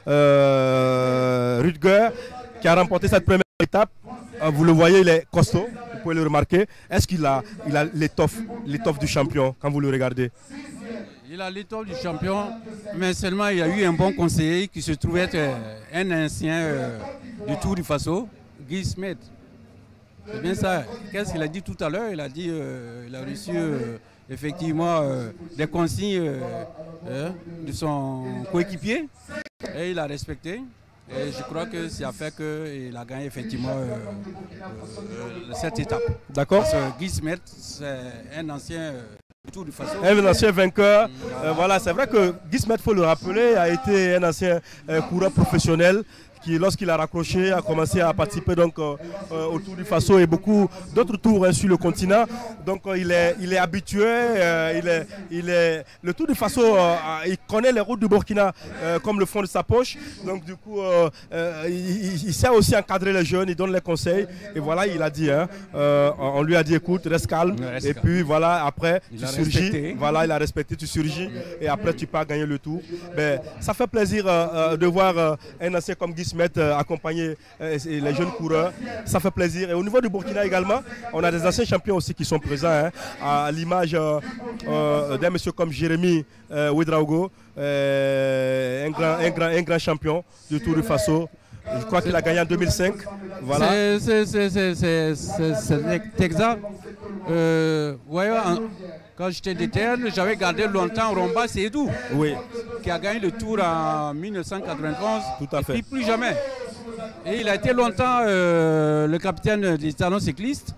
euh, Rutger, qui a remporté cette première étape. Euh, vous le voyez, il est costaud. Vous pouvez le remarquer. Est-ce qu'il a il a l'étoffe, l'étoffe du champion quand vous le regardez? Il a l'étoffe du champion, mais seulement il y a eu un bon conseiller qui se trouvait être un ancien euh, du Tour du Faso, Guy Smet. C'est bien ça. Qu'est-ce qu'il a dit tout à l'heure? Il a dit euh, il a reçu euh, effectivement euh, des consignes euh, euh, de son coéquipier et il a respecté. Et je crois que ça a fait qu'il a gagné effectivement euh, euh, cette étape. D'accord. Parce que Guy Smet, c'est un ancien euh, Tour du Faso. Un ancien vainqueur. Mmh. Euh, voilà, c'est vrai que Guy Smet, il faut le rappeler, a été un ancien euh, coureur professionnel qui, lorsqu'il a raccroché, a commencé à participer donc, euh, euh, au Tour du Faso et beaucoup d'autres tours hein, sur le continent. Donc euh, il, est, il est habitué, euh, il est, il est, le Tour du Faso, euh, il connaît les routes du Burkina euh, comme le fond de sa poche. Donc du coup, euh, euh, il, il sait aussi encadrer les jeunes, il donne les conseils. Et voilà, il a dit, hein, euh, on lui a dit, écoute, reste calme. Reste et calme. Puis voilà, après, il tu surgis. Voilà, il a respecté, tu surgis. Et après, tu pars gagner le Tour. Ben, ça fait plaisir euh, de voir euh, un ancien comme Guy Guismet euh, accompagner euh, les jeunes coureurs. Ça fait plaisir. Et au niveau du Burkina également, on a des anciens champions aussi qui sont présents, hein, à l'image euh, euh, d'un monsieur comme Jérémy euh, Ouedraogo, euh, un, grand, un, grand, un grand champion du Tour du Faso. Je crois qu'il a gagné en deux mille cinq. Voilà. C'est exact. Euh, voyez, en, quand j'étais de terre, j'avais gardé longtemps Romba Seydou, oui, qui a gagné le Tour en mille neuf cent quatre-vingt-onze. Tout à fait. Et puis plus jamais. Et il a été longtemps euh, le capitaine des talons cyclistes.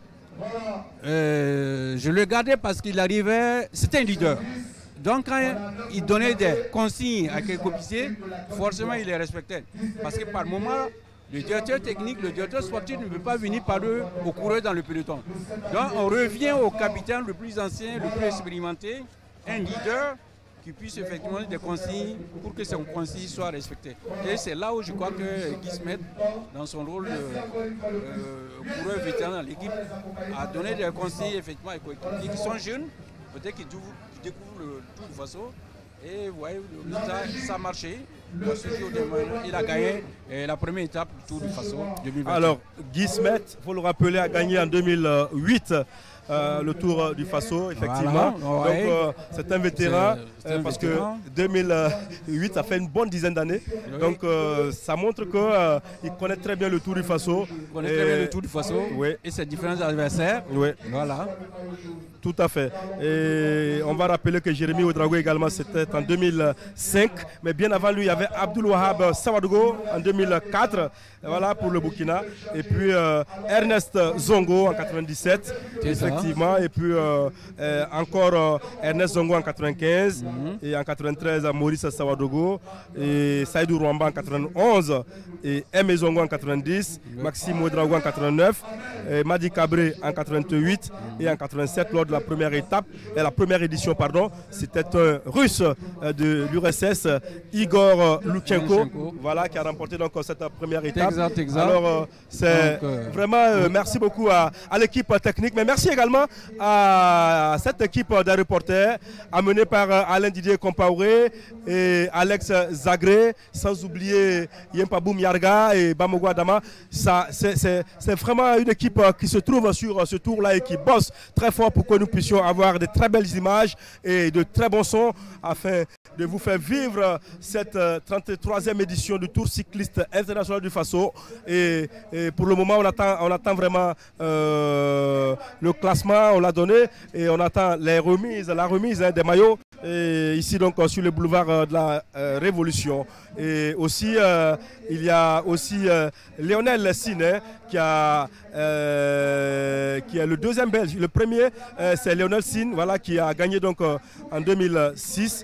Euh, je le gardais parce qu'il arrivait, c'était un leader. Donc quand il donnait des consignes à quelques officiers, forcément il les respectait. Parce que par moment, le directeur technique, le directeur sportif ne peut pas venir par eux au coureur dans le peloton. Donc on revient au capitaine le plus ancien, le plus expérimenté, un leader qui puisse effectivement donner des consignes pour que ces consignes soient respectées. Et c'est là où je crois que Guismet, dans son rôle de euh, coureur vétéran dans l'équipe, a donné des consignes effectivement aux coéquipiers qui sont jeunes, peut-être qu'ils découvrent le Tour du Faso. Et vous voyez, le résultat, ça a marché. Il a gagné la première étape du Tour du Faso deux mille vingt. Alors, Guismet, il faut le rappeler, a gagné en deux mille huit. Euh, le Tour du Faso, effectivement. Voilà, ouais. Donc, euh, c'est un vétéran, euh, parce vétéran. que deux mille huit, ça fait une bonne dizaine d'années. Oui. Donc, euh, ça montre qu'il euh, connaît très bien le Tour du Faso. Il connaît et... très bien le Tour du Faso, oui, et ses différents adversaires. Oui. Voilà. Tout à fait. Et on va rappeler que Jérémy Ouedraogo également, c'était en deux mille cinq. Mais bien avant lui, il y avait Abdoul Wahab Sawadogo en deux mille quatre. Voilà, pour le Burkina. Et puis euh, Ernest Zongo en quatre-vingt-dix-sept. Effectivement. Et puis euh, euh, encore euh, Ernest Zongo en quatre-vingt-quinze. Mm-hmm. Et en quatre-vingt-treize, Maurice Sawadogo. Et Saïdou Rwamba en quatre-vingt-onze. Et Aimé Zongo en quatre-vingt-dix. Mm-hmm. Maxime Ouedraogo en quatre-vingt-neuf. Et Madi Cabré en quatre-vingt-huit. Mm-hmm. Et en quatre-vingt-sept, lors de la première étape, et la première édition, pardon, c'était un Russe euh, de l'U R S S, Igor Lukhenko, voilà, qui a remporté donc cette première étape. Exact, exact. Alors, euh, c'est euh, vraiment, euh, merci beaucoup à, à l'équipe technique, mais merci également à cette équipe de reporters, amenée par Alain Didier Compaoré et Alex Zagré, sans oublier Yempaboum Yarga et Bamogou Adama. C'est vraiment une équipe qui se trouve sur ce tour-là et qui bosse très fort pour que nous puissions avoir de très belles images et de très bons sons afin de vous faire vivre cette trente-troisième édition du Tour cycliste international du Faso. Et, et pour le moment, on attend, on attend vraiment euh, le classement, on l'a donné, et on attend les remises, la remise hein, des maillots. Et ici donc sur le boulevard de la euh, Révolution. Et aussi euh, il y a aussi euh, Lionel Sine qui a euh, qui est le deuxième belge. Le premier euh, c'est Lionel Sine, voilà, qui a gagné donc euh, en deux mille six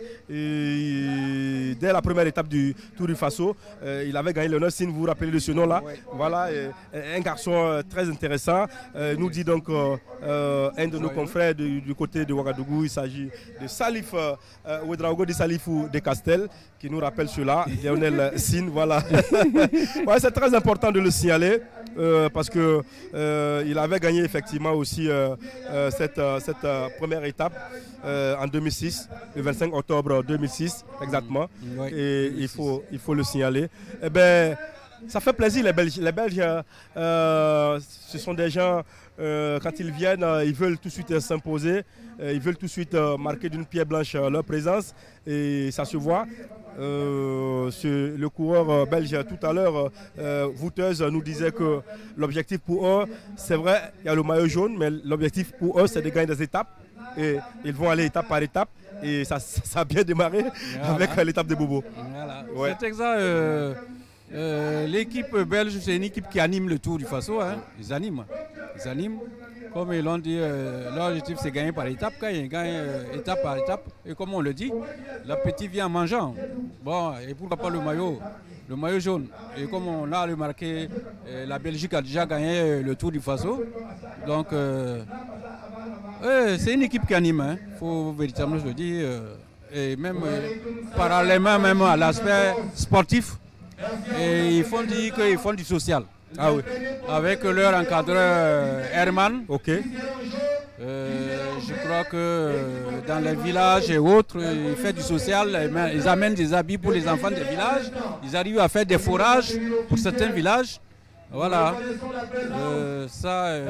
et dès la première étape du Tour du Faso. Euh, il avait gagné. Lionel Sine, vous vous rappelez de ce nom là, ouais. Voilà, et, et un garçon euh, très intéressant. Euh, nous dit donc euh, euh, un de nos confrères du, du côté de Ouagadougou, il s'agit de Salif euh, Ouedraogo de Salifou de Castel, qui nous rappelle cela, Lionel Sine, voilà. Ouais, c'est très important de le signaler euh, parce que euh, il avait gagné effectivement aussi euh, euh, cette, euh, cette euh, première étape euh, en deux mille six, le vingt-cinq octobre deux mille six exactement, ouais, et il faut, il faut le signaler. Eh ben, ça fait plaisir les Belges. Les Belges, euh, ce sont des gens, euh, quand ils viennent, euh, ils veulent tout de suite euh, s'imposer, euh, ils veulent tout de suite euh, marquer d'une pierre blanche euh, leur présence, et ça se voit. Euh, ce, le coureur euh, belge tout à l'heure, euh, Vouteuse, nous disait que l'objectif pour eux, c'est vrai, il y a le maillot jaune, mais l'objectif pour eux, c'est de gagner des étapes. Et ils vont aller étape par étape, et ça, ça a bien démarré, voilà, avec euh, l'étape de Bobo. Voilà. Ouais. C'est exact. Euh, euh, L'équipe belge, c'est une équipe qui anime le Tour du Faso. Hein. Ils animent. Ils animent. Comme ils l'ont dit, euh, l'objectif c'est gagner par étape. Quand ils gagnent euh, étape par étape, et comme on le dit, l'appétit vient en mangeant. Bon, et pourquoi pas le maillot, le maillot jaune. Et comme on l'a remarqué, euh, la Belgique a déjà gagné euh, le Tour du Faso. Donc, euh, euh, c'est une équipe qui anime. Il hein. faut véritablement le dire. Euh, et même euh, parallèlement même à l'aspect sportif, et ils font dire qu'ils font du social. Ah oui. Avec leur encadreur euh, Herman. Ok. Euh, je crois que euh, dans les villages et autres, ils font du social, ils amènent des habits pour les enfants des villages, ils arrivent à faire des forages pour certains villages. Voilà, euh, ça, euh,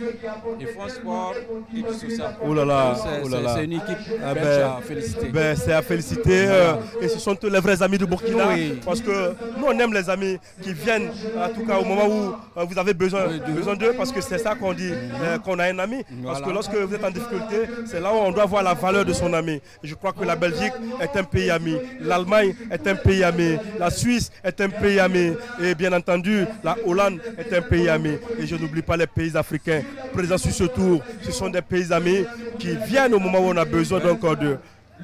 ils font sport et du social. Oh là là, oh là là. C'est une équipe ah belge ben, à féliciter. Ben, c'est à féliciter euh, et ce sont tous les vrais amis du Burkina. Oui. Parce que nous on aime les amis qui viennent, en tout cas au moment où euh, vous avez besoin, Oui, besoin d'eux, parce que c'est ça qu'on dit, euh, qu'on a un ami. Parce Voilà. que lorsque vous êtes en difficulté, c'est là où on doit voir la valeur de son ami. Et je crois que la Belgique est un pays ami, l'Allemagne est un pays ami, la Suisse est un pays ami et bien entendu la Hollande est un pays ami. Et je n'oublie pas les pays africains présents sur ce tour. Ce sont des pays amis qui viennent au moment où on a besoin donc d'eux.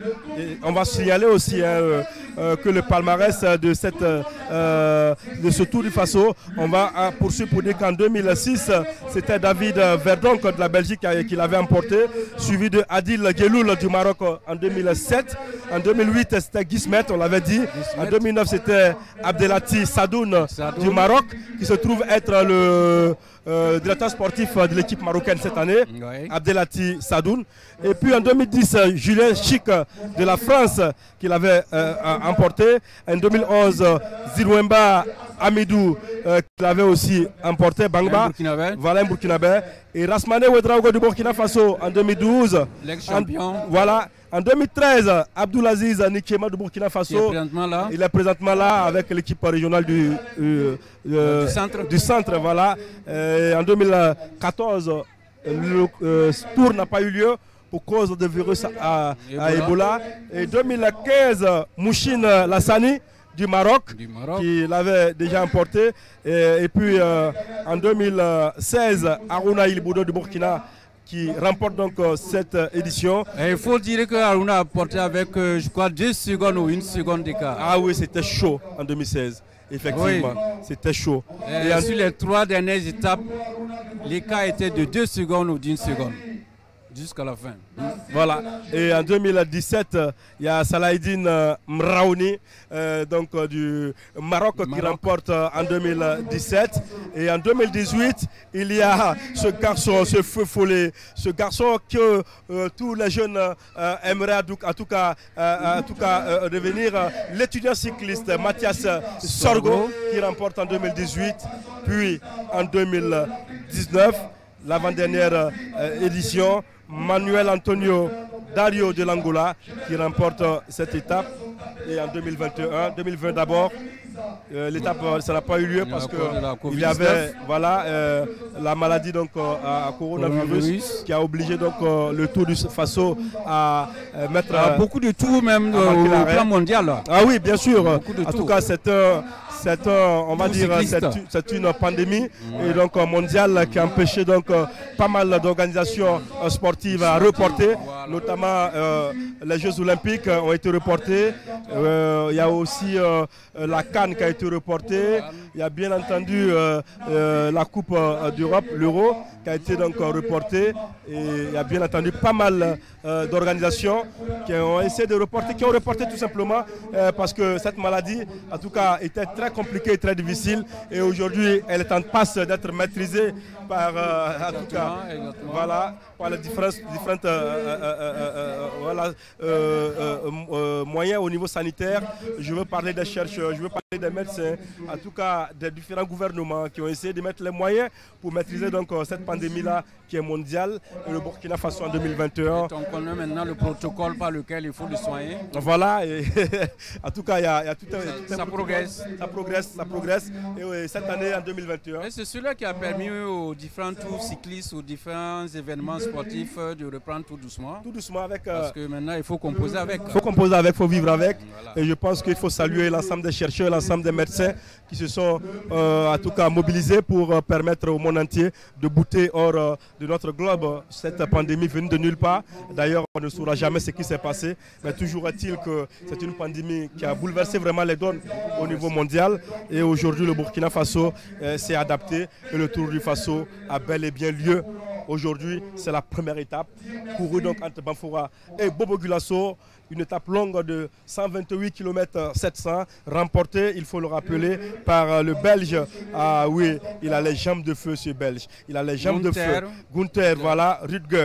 Et on va signaler aussi hein, euh, euh, que le palmarès de, cette, euh, de ce Tour du Faso, on va euh, poursuivre pour dire qu'en deux mille six, c'était David Verdonck de la Belgique qui l'avait emporté, suivi de Adil Geloul du Maroc en deux mille sept. En deux mille huit, c'était Gismet, on l'avait dit. En deux mille neuf, c'était Abdelati Sadoun, Sadoun du Maroc, qui se trouve être le euh, directeur sportif de l'équipe marocaine cette année, Oui. Abdelati Sadoun. Et puis en deux mille dix, Julien Chic de la France qui l'avait euh, emporté. En deux mille onze, Zirwemba Amidou euh, qui l'avait aussi emporté, Bangba. Un Burkinabé. Voilà un Burkinabé. Et Rasmane Ouedraogo du Burkina Faso en deux mille douze. L'ex-champion. En- Voilà. En deux mille treize, Abdoulaziz Nikema du Burkina Qui est Faso. présentement là. Il est présentement là avec l'équipe régionale du, euh, euh, Du centre. du centre, voilà. Euh, en deux mille quatorze, le euh, tour n'a pas eu lieu pour cause de virus à, à Ebola. Ebola. Et deux mille quinze, Mouchine Lassani du Maroc, Du Maroc. qui l'avait déjà emporté. Et, et puis euh, en deux mille seize, Aruna Ilboudo du Burkina qui remporte donc euh, cette euh, édition. Et il faut dire que Aruna a porté avec, euh, je crois, deux secondes ou une seconde d'écart. Ah oui, c'était chaud en deux mille seize. Effectivement, c'était chaud. Et Et en- sur les trois dernières étapes, l'écart était de deux secondes ou d'une seconde. Jusqu'à la fin. Voilà. Et en deux mille dix-sept, euh, il y a Salahidine euh, Mraouni, euh, donc euh, du Maroc, qui Maroc. remporte euh, en deux mille dix-sept. Et en deux mille dix-huit, il y a ce garçon, ce feu follet, ce garçon que euh, tous les jeunes euh, aimeraient en tout, en tout cas, euh, en tout cas euh, devenir euh, l'étudiant cycliste Mathias Sorgo, qui remporte en deux mille dix-huit, puis en deux mille dix-neuf, l'avant-dernière euh, édition. Manuel Antonio Dario de l'Angola qui remporte euh, cette étape. Et en deux mille vingt et un, deux mille vingt d'abord, euh, l'étape euh, ça n'a pas eu lieu parce que cause de la il y avait Covid dix-neuf. voilà euh, la maladie donc euh, à, à coronavirus, Coronavirus. qui a obligé donc euh, le Tour du Faso à euh, mettre Il y a euh, beaucoup de tours même à euh, marquer au l'arrêt. plan mondial. Là. Ah oui, bien sûr. Beaucoup de En tout tours. cas, c'est un, c'est un- on va Tour dire, cycliste. c'est une- c'est une pandémie et donc euh, mondiale qui a empêché donc euh, pas mal d'organisations euh, sportives à reporter, notamment euh, les Jeux Olympiques euh, ont été reportés. Euh, Il y a aussi euh, la CAN qui a été reportée. Il y a bien entendu euh, euh, la Coupe euh, d'Europe, l'Euro, qui a été donc euh, reportée. Et il y a bien entendu pas mal euh, d'organisations qui ont essayé de reporter, qui ont reporté tout simplement euh, parce que cette maladie, en tout cas, était très compliquée et très difficile. Et aujourd'hui, elle est en passe d'être maîtrisée par, euh, en tout cas, exactement. voilà, par les différentes, différentes euh, euh, euh, euh, euh, voilà, euh, euh, euh, moyens au niveau sanitaire. Je veux parler des chercheurs, je veux parler des médecins, en tout cas des différents gouvernements qui ont essayé de mettre les moyens pour maîtriser donc euh, cette pandémie-là qui est mondiale. Et le Burkina Faso en deux mille vingt et un. On connaît maintenant le protocole par lequel il faut le soigner. Voilà, et en tout cas, il y, a il y a tout un, tout un Ça protocole. progresse. Ça progresse, ça progresse. Et oui, cette année, en deux mille vingt et un, Et c'est cela qui a permis aux différents tours cyclistes, aux différents événements sportifs euh, de reprendre tout doucement. tout doucement avec... euh, Parce que maintenant, il faut composer avec. Il faut composer avec, il faut vivre avec. Voilà. Et je pense qu'il faut saluer l'ensemble des chercheurs, l'ensemble des médecins qui se sont euh, en tout cas mobilisés pour euh, permettre au monde entier de bouter hors euh, de notre globe cette pandémie venue de nulle part. D'ailleurs, on ne saura jamais ce qui s'est passé. Mais toujours est-il que c'est une pandémie qui a bouleversé vraiment les donnes au niveau mondial. Et aujourd'hui, le Burkina Faso euh, s'est adapté et le Tour du Faso a bel et bien lieu. Aujourd'hui, c'est la première étape, courue donc entre Banfora et Bobo Gulasso. Une étape longue de cent vingt-huit kilomètres sept cents, remportée, il faut le rappeler, par le Belge. Ah oui, il a les jambes de feu, ce Belge. Il a les jambes de Gunther. feu. Gunther, voilà, Rutger.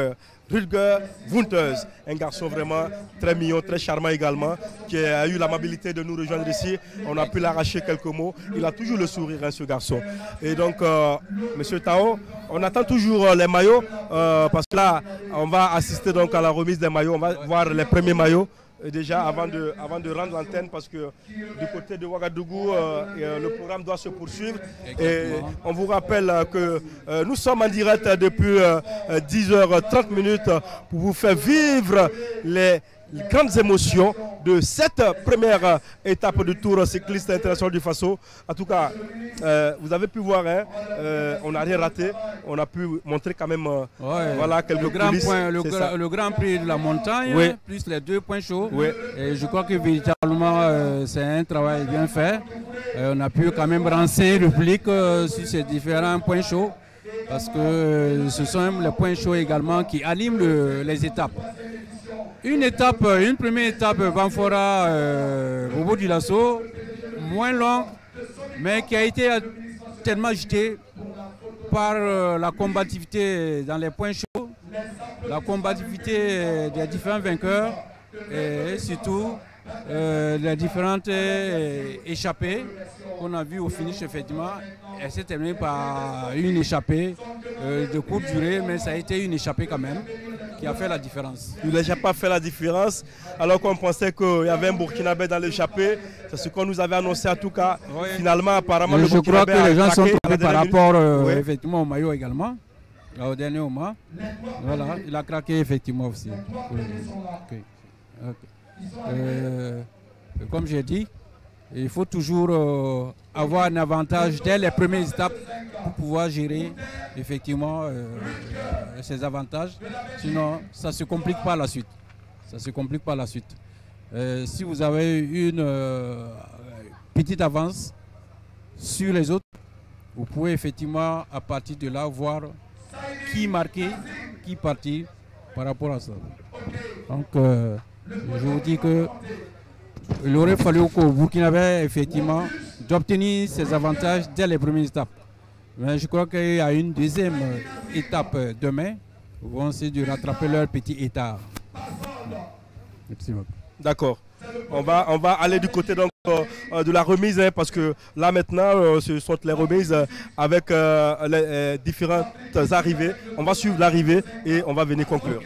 Rutger Wunters, un garçon vraiment très mignon, très charmant également, qui a eu l'amabilité de nous rejoindre ici. On a pu l'arracher quelques mots. Il a toujours le sourire, hein, ce garçon. Et donc, euh, Monsieur Tao, on attend toujours les maillots, euh, parce que là, on va assister donc à la remise des maillots. On va voir les premiers maillots. Déjà avant de, avant de rendre l'antenne, parce que du côté de Ouagadougou, euh, le programme doit se poursuivre. Et on vous rappelle que euh, nous sommes en direct depuis euh, dix heures trente pour vous faire vivre les, les grandes émotions de cette première étape du Tour cycliste international du Faso. En tout cas, euh, vous avez pu voir, hein, euh, on n'a rien raté. On a pu montrer quand même euh, ouais, voilà, quelques le grand, coulisses, point, le, gra le grand prix de la montagne, oui. plus les deux points chauds. Oui. Et je crois que véritablement, euh, c'est un travail bien fait. Euh, on a pu quand même renseigner le public euh, sur ces différents points chauds, parce que euh, ce sont les points chauds également qui animent le, les étapes. Une étape, une première étape, Banfora, euh, Bobo Dioulasso, moins longue, mais qui a été tellement agitée par euh, la combativité dans les points chauds, la combativité des différents vainqueurs et surtout euh, les différentes euh, échappées qu'on a vues au finish effectivement. Elle s'est terminée par une échappée euh, de courte durée, mais ça a été une échappée quand même qui a fait la différence. Il n'a déjà pas fait la différence, alors qu'on pensait qu'il y avait un Burkinabé dans l'échappée. C'est ce qu'on nous avait annoncé en tout cas. Oui. Finalement, apparemment, je le Burkinabé crois que les gens sont trompés par rapport euh, oui. effectivement au maillot également, au dernier moment. Voilà, il a craqué effectivement aussi. Okay. Okay. Euh, comme j'ai dit, il faut toujours euh, avoir un avantage dès les premières étapes pour pouvoir gérer effectivement euh, ces avantages. Sinon, ça ne se complique pas la suite. Ça se complique pas la suite. Euh, si vous avez une euh, petite avance sur les autres, vous pouvez effectivement à partir de là voir qui marquer, qui partir par rapport à ça. Donc, euh, je vous dis que il aurait fallu qu'au Burkinabé, effectivement, d'obtenir ces avantages dès les premières étapes. Mais je crois qu'il y a une deuxième étape demain. Ils vont essayer de rattraper leur petit état. Merci beaucoup. D'accord. On va, on va aller du côté donc, euh, de la remise, hein, parce que là maintenant, euh, ce sont les remises euh, avec euh, les euh, différentes arrivées. On va suivre l'arrivée et on va venir conclure.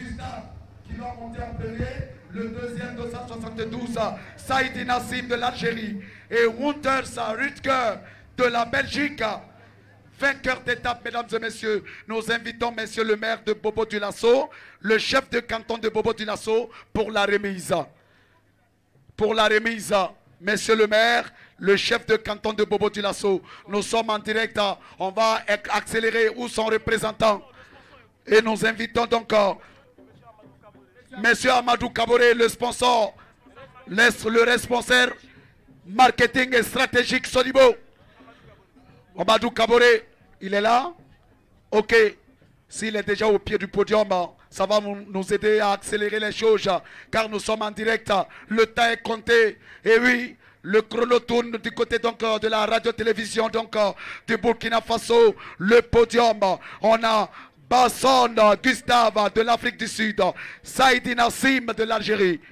Le deuxième deux cent soixante-douze, Saïdi Nassim de l'Algérie et Wunters Rutger de la Belgique. Vainqueur d'étape, mesdames et messieurs, nous invitons monsieur le maire de Bobo Dioulasso, le chef de canton de Bobo Dioulasso pour la remise. Pour la remise, monsieur le maire, le chef de canton de Bobo Dioulasso, nous sommes en direct, on va accélérer où son représentant. Et nous invitons donc monsieur Amadou Kaboré, le sponsor, le responsable marketing et stratégique Sodibo. Amadou Kaboré, il est là? Ok. S'il est déjà au pied du podium, ça va nous aider à accélérer les choses, car nous sommes en direct. Le temps est compté. Et oui, le chrono tourne du côté donc de la radio-télévision donc du Burkina Faso. Le podium, on a Basson Gustave de l'Afrique du Sud, Saïdi Nassim de l'Algérie.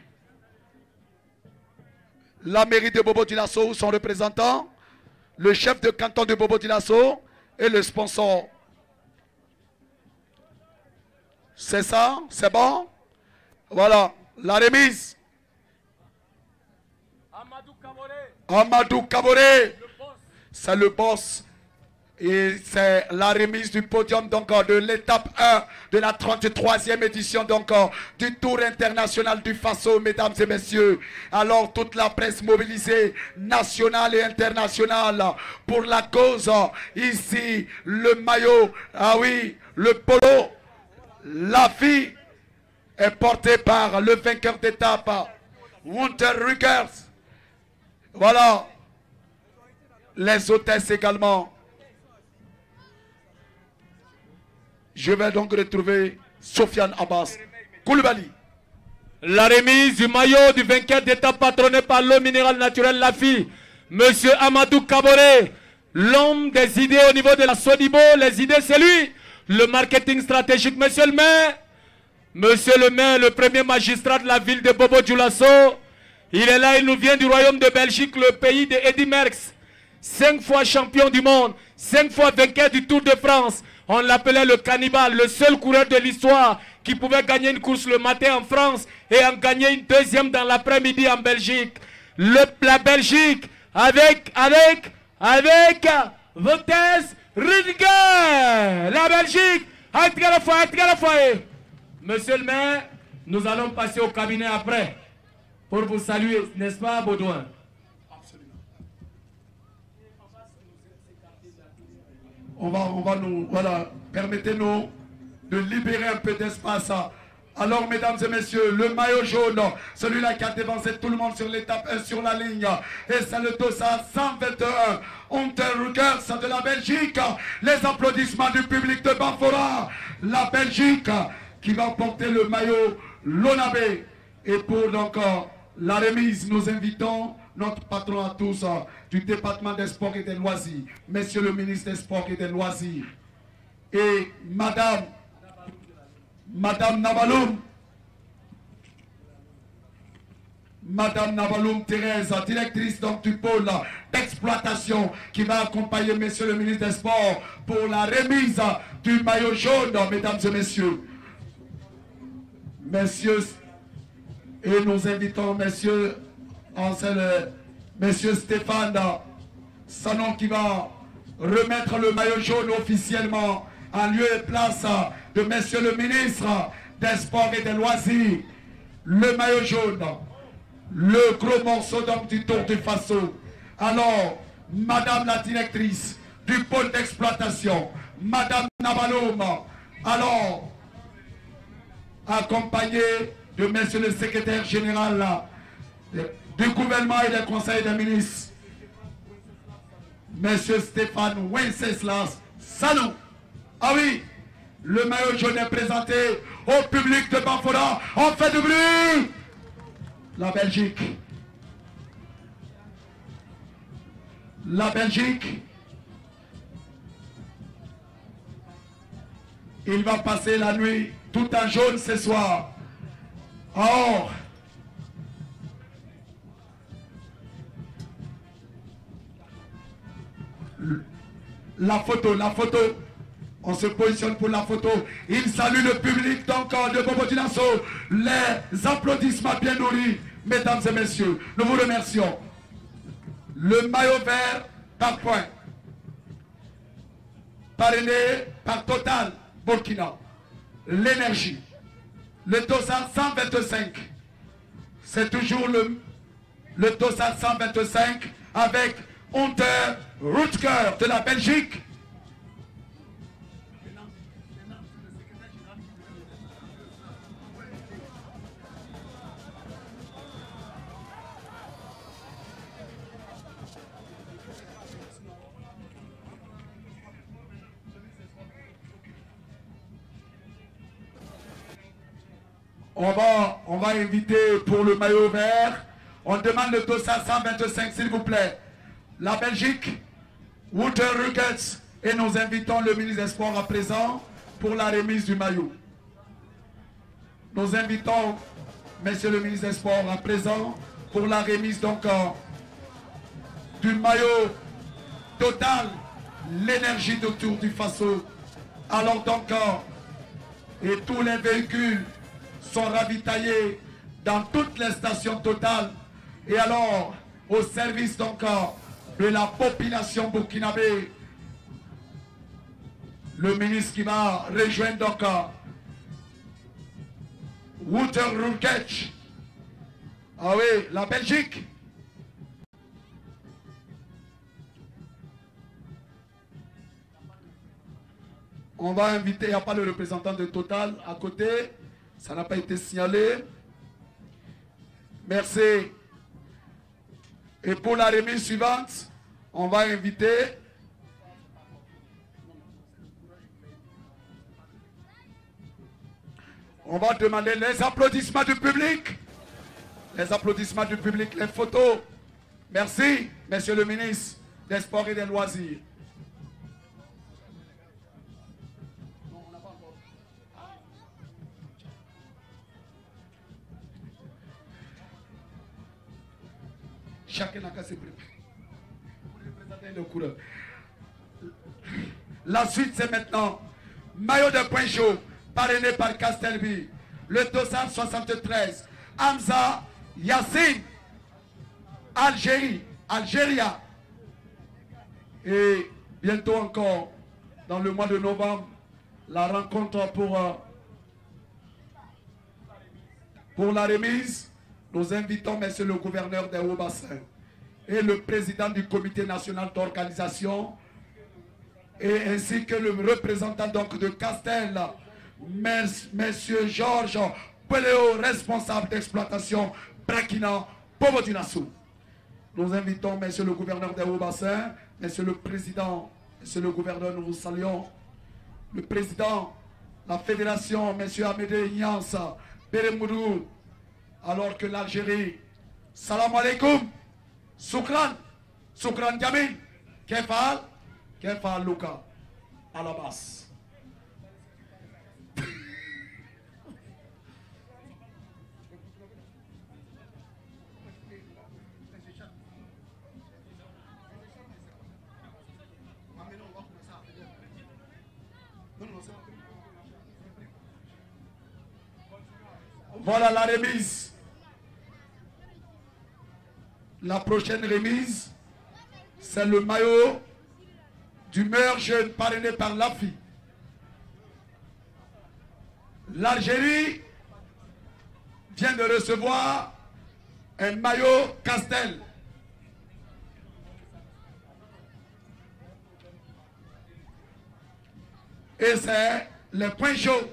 La mairie de Bobo Dioulasso, son représentant, le chef de canton de Bobo Dioulasso et le sponsor. C'est ça? C'est bon? Voilà, la remise. Amadou Kaboré. Amadou Kaboré. C'est le boss. Et c'est la remise du podium donc de l'étape un de la trente-troisième édition donc du Tour international du Faso, mesdames et messieurs. Alors toute la presse mobilisée, nationale et internationale, pour la cause. Ici, le maillot, ah oui, le polo, la fille est portée par le vainqueur d'étape, Wunter Rutgers. Voilà, les hôtesses également. Je vais donc retrouver Sofiane Abbas Koulibaly. La remise du maillot du vainqueur d'étape patronné par l'eau minérale naturelle Lafi, monsieur Amadou Kaboré, l'homme des idées au niveau de la Sodibo. Les idées, c'est lui. Le marketing stratégique, monsieur le maire. Monsieur le maire, le premier magistrat de la ville de Bobo Dioulasso, il est là, il nous vient du royaume de Belgique, le pays de Eddy Merckx. Cinq fois champion du monde, cinq fois vainqueur du Tour de France. On l'appelait le cannibale, le seul coureur de l'histoire qui pouvait gagner une course le matin en France et en gagner une deuxième dans l'après-midi en Belgique. Le, la Belgique, avec, avec, avec Vitesse Rudiger. La Belgique, monsieur le maire, nous allons passer au cabinet après pour vous saluer, n'est-ce pas, Baudouin? On va, on va nous, voilà, permettez-nous de libérer un peu d'espace. Alors, mesdames et messieurs, le maillot jaune, celui-là qui a dévancé tout le monde sur l'étape un sur la ligne, et c'est le dossard cent vingt et un, Unterrugers de la Belgique. Les applaudissements du public de Bafora, la Belgique qui va porter le maillot Lonabé. Et pour donc la remise, nous invitons notre patron à tous uh, du département des sports et des loisirs, monsieur le ministre des sports et des loisirs, et madame, madame Nabaloum, madame Nabaloum Thérèse, directrice donc du pôle d'exploitation, qui va accompagner monsieur le ministre des sports pour la remise du maillot jaune, mesdames et messieurs. Messieurs, et nous invitons messieurs, monsieur Stéphane Sanon qui va remettre le maillot jaune officiellement en lieu et place de monsieur le ministre des sports et des loisirs. Le maillot jaune, le gros morceau donc du Tour du Faso. Alors, madame la directrice du pôle d'exploitation, madame Nabaloum, alors, accompagné de monsieur le secrétaire général du gouvernement et des conseils des ministres, monsieur Stéphane Wenceslas Sanou. Ah oui, le maillot jaune est présenté au public de Bafora. On fait du bruit. La Belgique. La Belgique. Il va passer la nuit tout en jaune ce soir. Or, la photo, la photo, on se positionne pour la photo. Il salue le public donc de Bobo Dioulasso. Les applaudissements bien nourris, mesdames et messieurs. Nous vous remercions. Le maillot vert par point, parrainé par Total Burkina. L'énergie, le dossard cent vingt-cinq, c'est toujours le, le dossard cent vingt-cinq avec Unterrugers de la Belgique. On va, on va inviter pour le maillot vert. On demande le dossard cent vingt-cinq, s'il vous plaît. La Belgique, Unterrugers, et nous invitons le ministre des Sports à présent pour la remise du maillot. Nous invitons monsieur le ministre des Sports à présent pour la remise donc euh, du maillot Total, l'énergie de Tour du Faso. Alors donc, euh, et tous les véhicules sont ravitaillés dans toutes les stations Total. Et alors, au service donc de la population burkinabé, le ministre qui va rejoindre donc Unterrugers. Ah oui, la Belgique. On va inviter, il n'y a pas le représentant de Total à côté. Ça n'a pas été signalé. Merci. Et pour la remise suivante, on va inviter on va demander les applaudissements du public. Les applaudissements du public, les photos. Merci, monsieur le ministre des Sports et des Loisirs. Chacun n'a qu'à se préparer. Pour représenter le coureur. La suite, c'est maintenant maillot de point chaud, parrainé par Castelby. Le dossard soixante-treize. Hamza Yassine. Algérie. Algéria. Et bientôt encore, dans le mois de novembre, la rencontre pour, euh, pour la remise. Nous invitons monsieur le gouverneur des Hauts-Bassins et le président du comité national d'organisation et ainsi que le représentant donc de Castel, monsieur Georges Peléo, responsable d'exploitation Brakina Bobo Dinassou. Nous invitons monsieur le gouverneur des Hauts-Bassins, monsieur le président, monsieur le gouverneur, nous vous saluons, le président, la fédération, monsieur Amédée Ignace, Béremoudou, alors que l'Algérie, salam alaikum, Soukran, Soukran Gamine, Kefal, Kefal Luka, à la basse. Voilà la remise. La prochaine remise, c'est le maillot du meilleur jeune parrainé par l'A F I. L'Algérie vient de recevoir un maillot Castel. Et c'est les points chauds.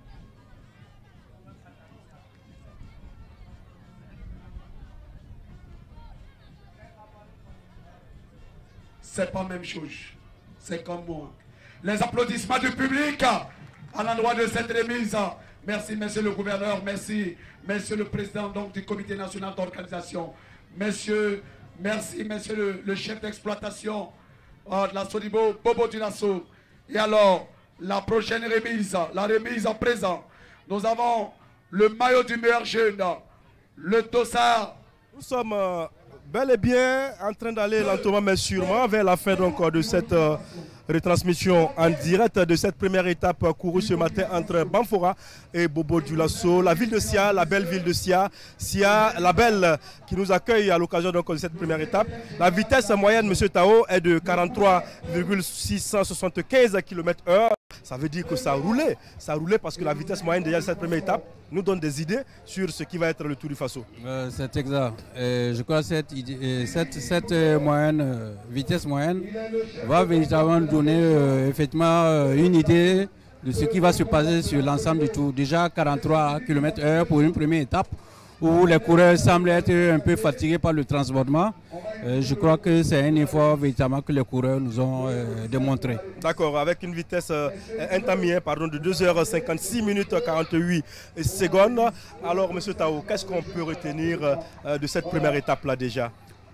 C'est pas la même chose. C'est comme moi. Les applaudissements du public à l'endroit de cette remise. Merci, monsieur le gouverneur. Merci, monsieur le président donc, du comité national d'organisation. Monsieur, merci, monsieur le, le chef d'exploitation euh, de la Sodibo, Bobo Dinassou. Et alors, la prochaine remise, la remise à présent. Nous avons le maillot du meilleur jeune, le dossard. Nous sommes euh, bel et bien en train d'aller lentement mais sûrement vers la fin donc, de cette euh, retransmission en direct de cette première étape courue ce matin entre Bamfora et Bobo Dioulasso, la ville de Sia, la belle ville de Sia, Sia, la belle qui nous accueille à l'occasion donc de cette première étape. La vitesse moyenne, monsieur Tao, est de quarante-trois virgule six cent soixante-quinze kilomètres heure. Ça veut dire que ça a roulé, ça a roulé parce que la vitesse moyenne déjà de cette première étape nous donne des idées sur ce qui va être le Tour du Faso. Euh, c'est exact. Et je crois que cette, idée, cette, cette moyenne, euh, vitesse moyenne va véritablement donner euh, effectivement euh, une idée de ce qui va se passer sur l'ensemble du Tour. Déjà quarante-trois kilomètres heure pour une première étape où les coureurs semblent être un peu fatigués par le transbordement. Euh, je crois que c'est un effort véritablement que les coureurs nous ont euh, démontré. D'accord, avec une vitesse euh, un temps mis, pardon, de deux heures cinquante-six minutes quarante-huit secondes. Alors, monsieur Tao, qu'est-ce qu'on peut retenir euh, de cette première étape-là déjà?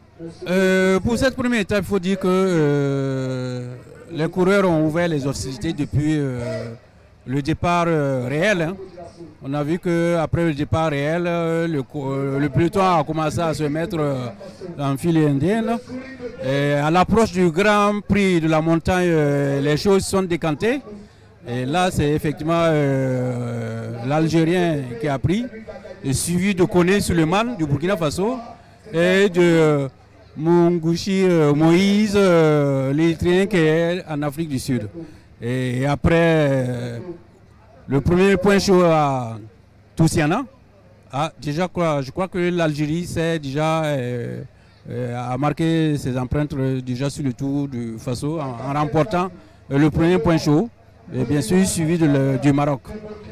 euh, Pour cette première étape, il faut dire que euh, les coureurs ont ouvert les hostilités depuis euh, le départ euh, réel. Hein. On a vu qu'après le départ réel, le, le peloton a commencé à se mettre en file indienne. Et à l'approche du Grand Prix de la montagne, les choses sont décantées. Et là, c'est effectivement euh, l'Algérien qui a pris, et suivi de Koné Suleiman du Burkina Faso et de Mungouchi euh, Moïse, euh, l'Érythréen qui est en Afrique du Sud. Et après... Euh, le premier point chaud à Toussiana, ah, déjà, je crois que l'Algérie s'est déjà euh, euh, a marqué ses empreintes euh, déjà sur le Tour du Faso en, en remportant euh, le premier point chaud, et bien sûr suivi de le, du Maroc.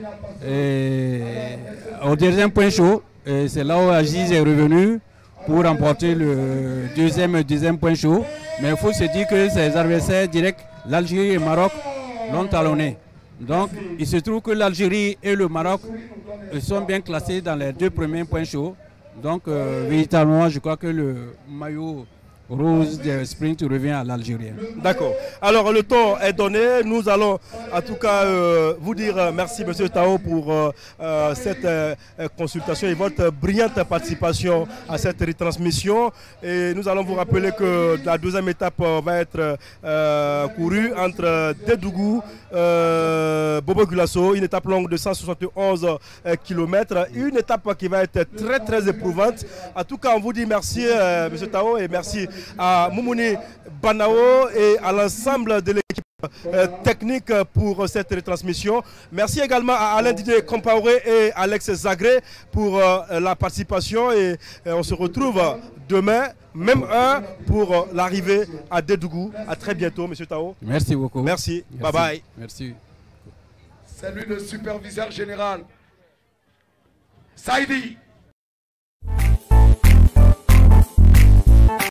Et, au deuxième point chaud, c'est là où Aziz est revenu pour remporter le deuxième, deuxième point chaud. Mais il faut se dire que ses adversaires directs, l'Algérie et le Maroc, l'ont talonné. Donc, il se trouve que l'Algérie et le Maroc sont bien classés dans les deux premiers points chauds. Donc, euh, véritablement, je crois que le maillot rose du sprint revient à l'Algérien. D'accord. Alors le temps est donné. Nous allons en tout cas euh, vous dire euh, merci M. Tao pour euh, euh, cette euh, consultation et votre brillante participation à cette retransmission. Et nous allons vous rappeler que la deuxième étape euh, va être euh, courue entre Dédougou, euh, Bobo Gulasso, une étape longue de cent soixante et onze kilomètres, une étape qui va être très très éprouvante. En tout cas, on vous dit merci euh, M. Tao et merci à Moumouni Banao et à l'ensemble de l'équipe euh, technique pour cette retransmission. Merci également à Alain Didier Compaoré et Alex Zagré pour euh, la participation et euh, on se retrouve demain, même heure, pour euh, l'arrivée à Dédougou. À très bientôt, M. Tao. Merci beaucoup. Merci. Merci. Bye bye. Merci. C'est lui le superviseur général. Saïdi.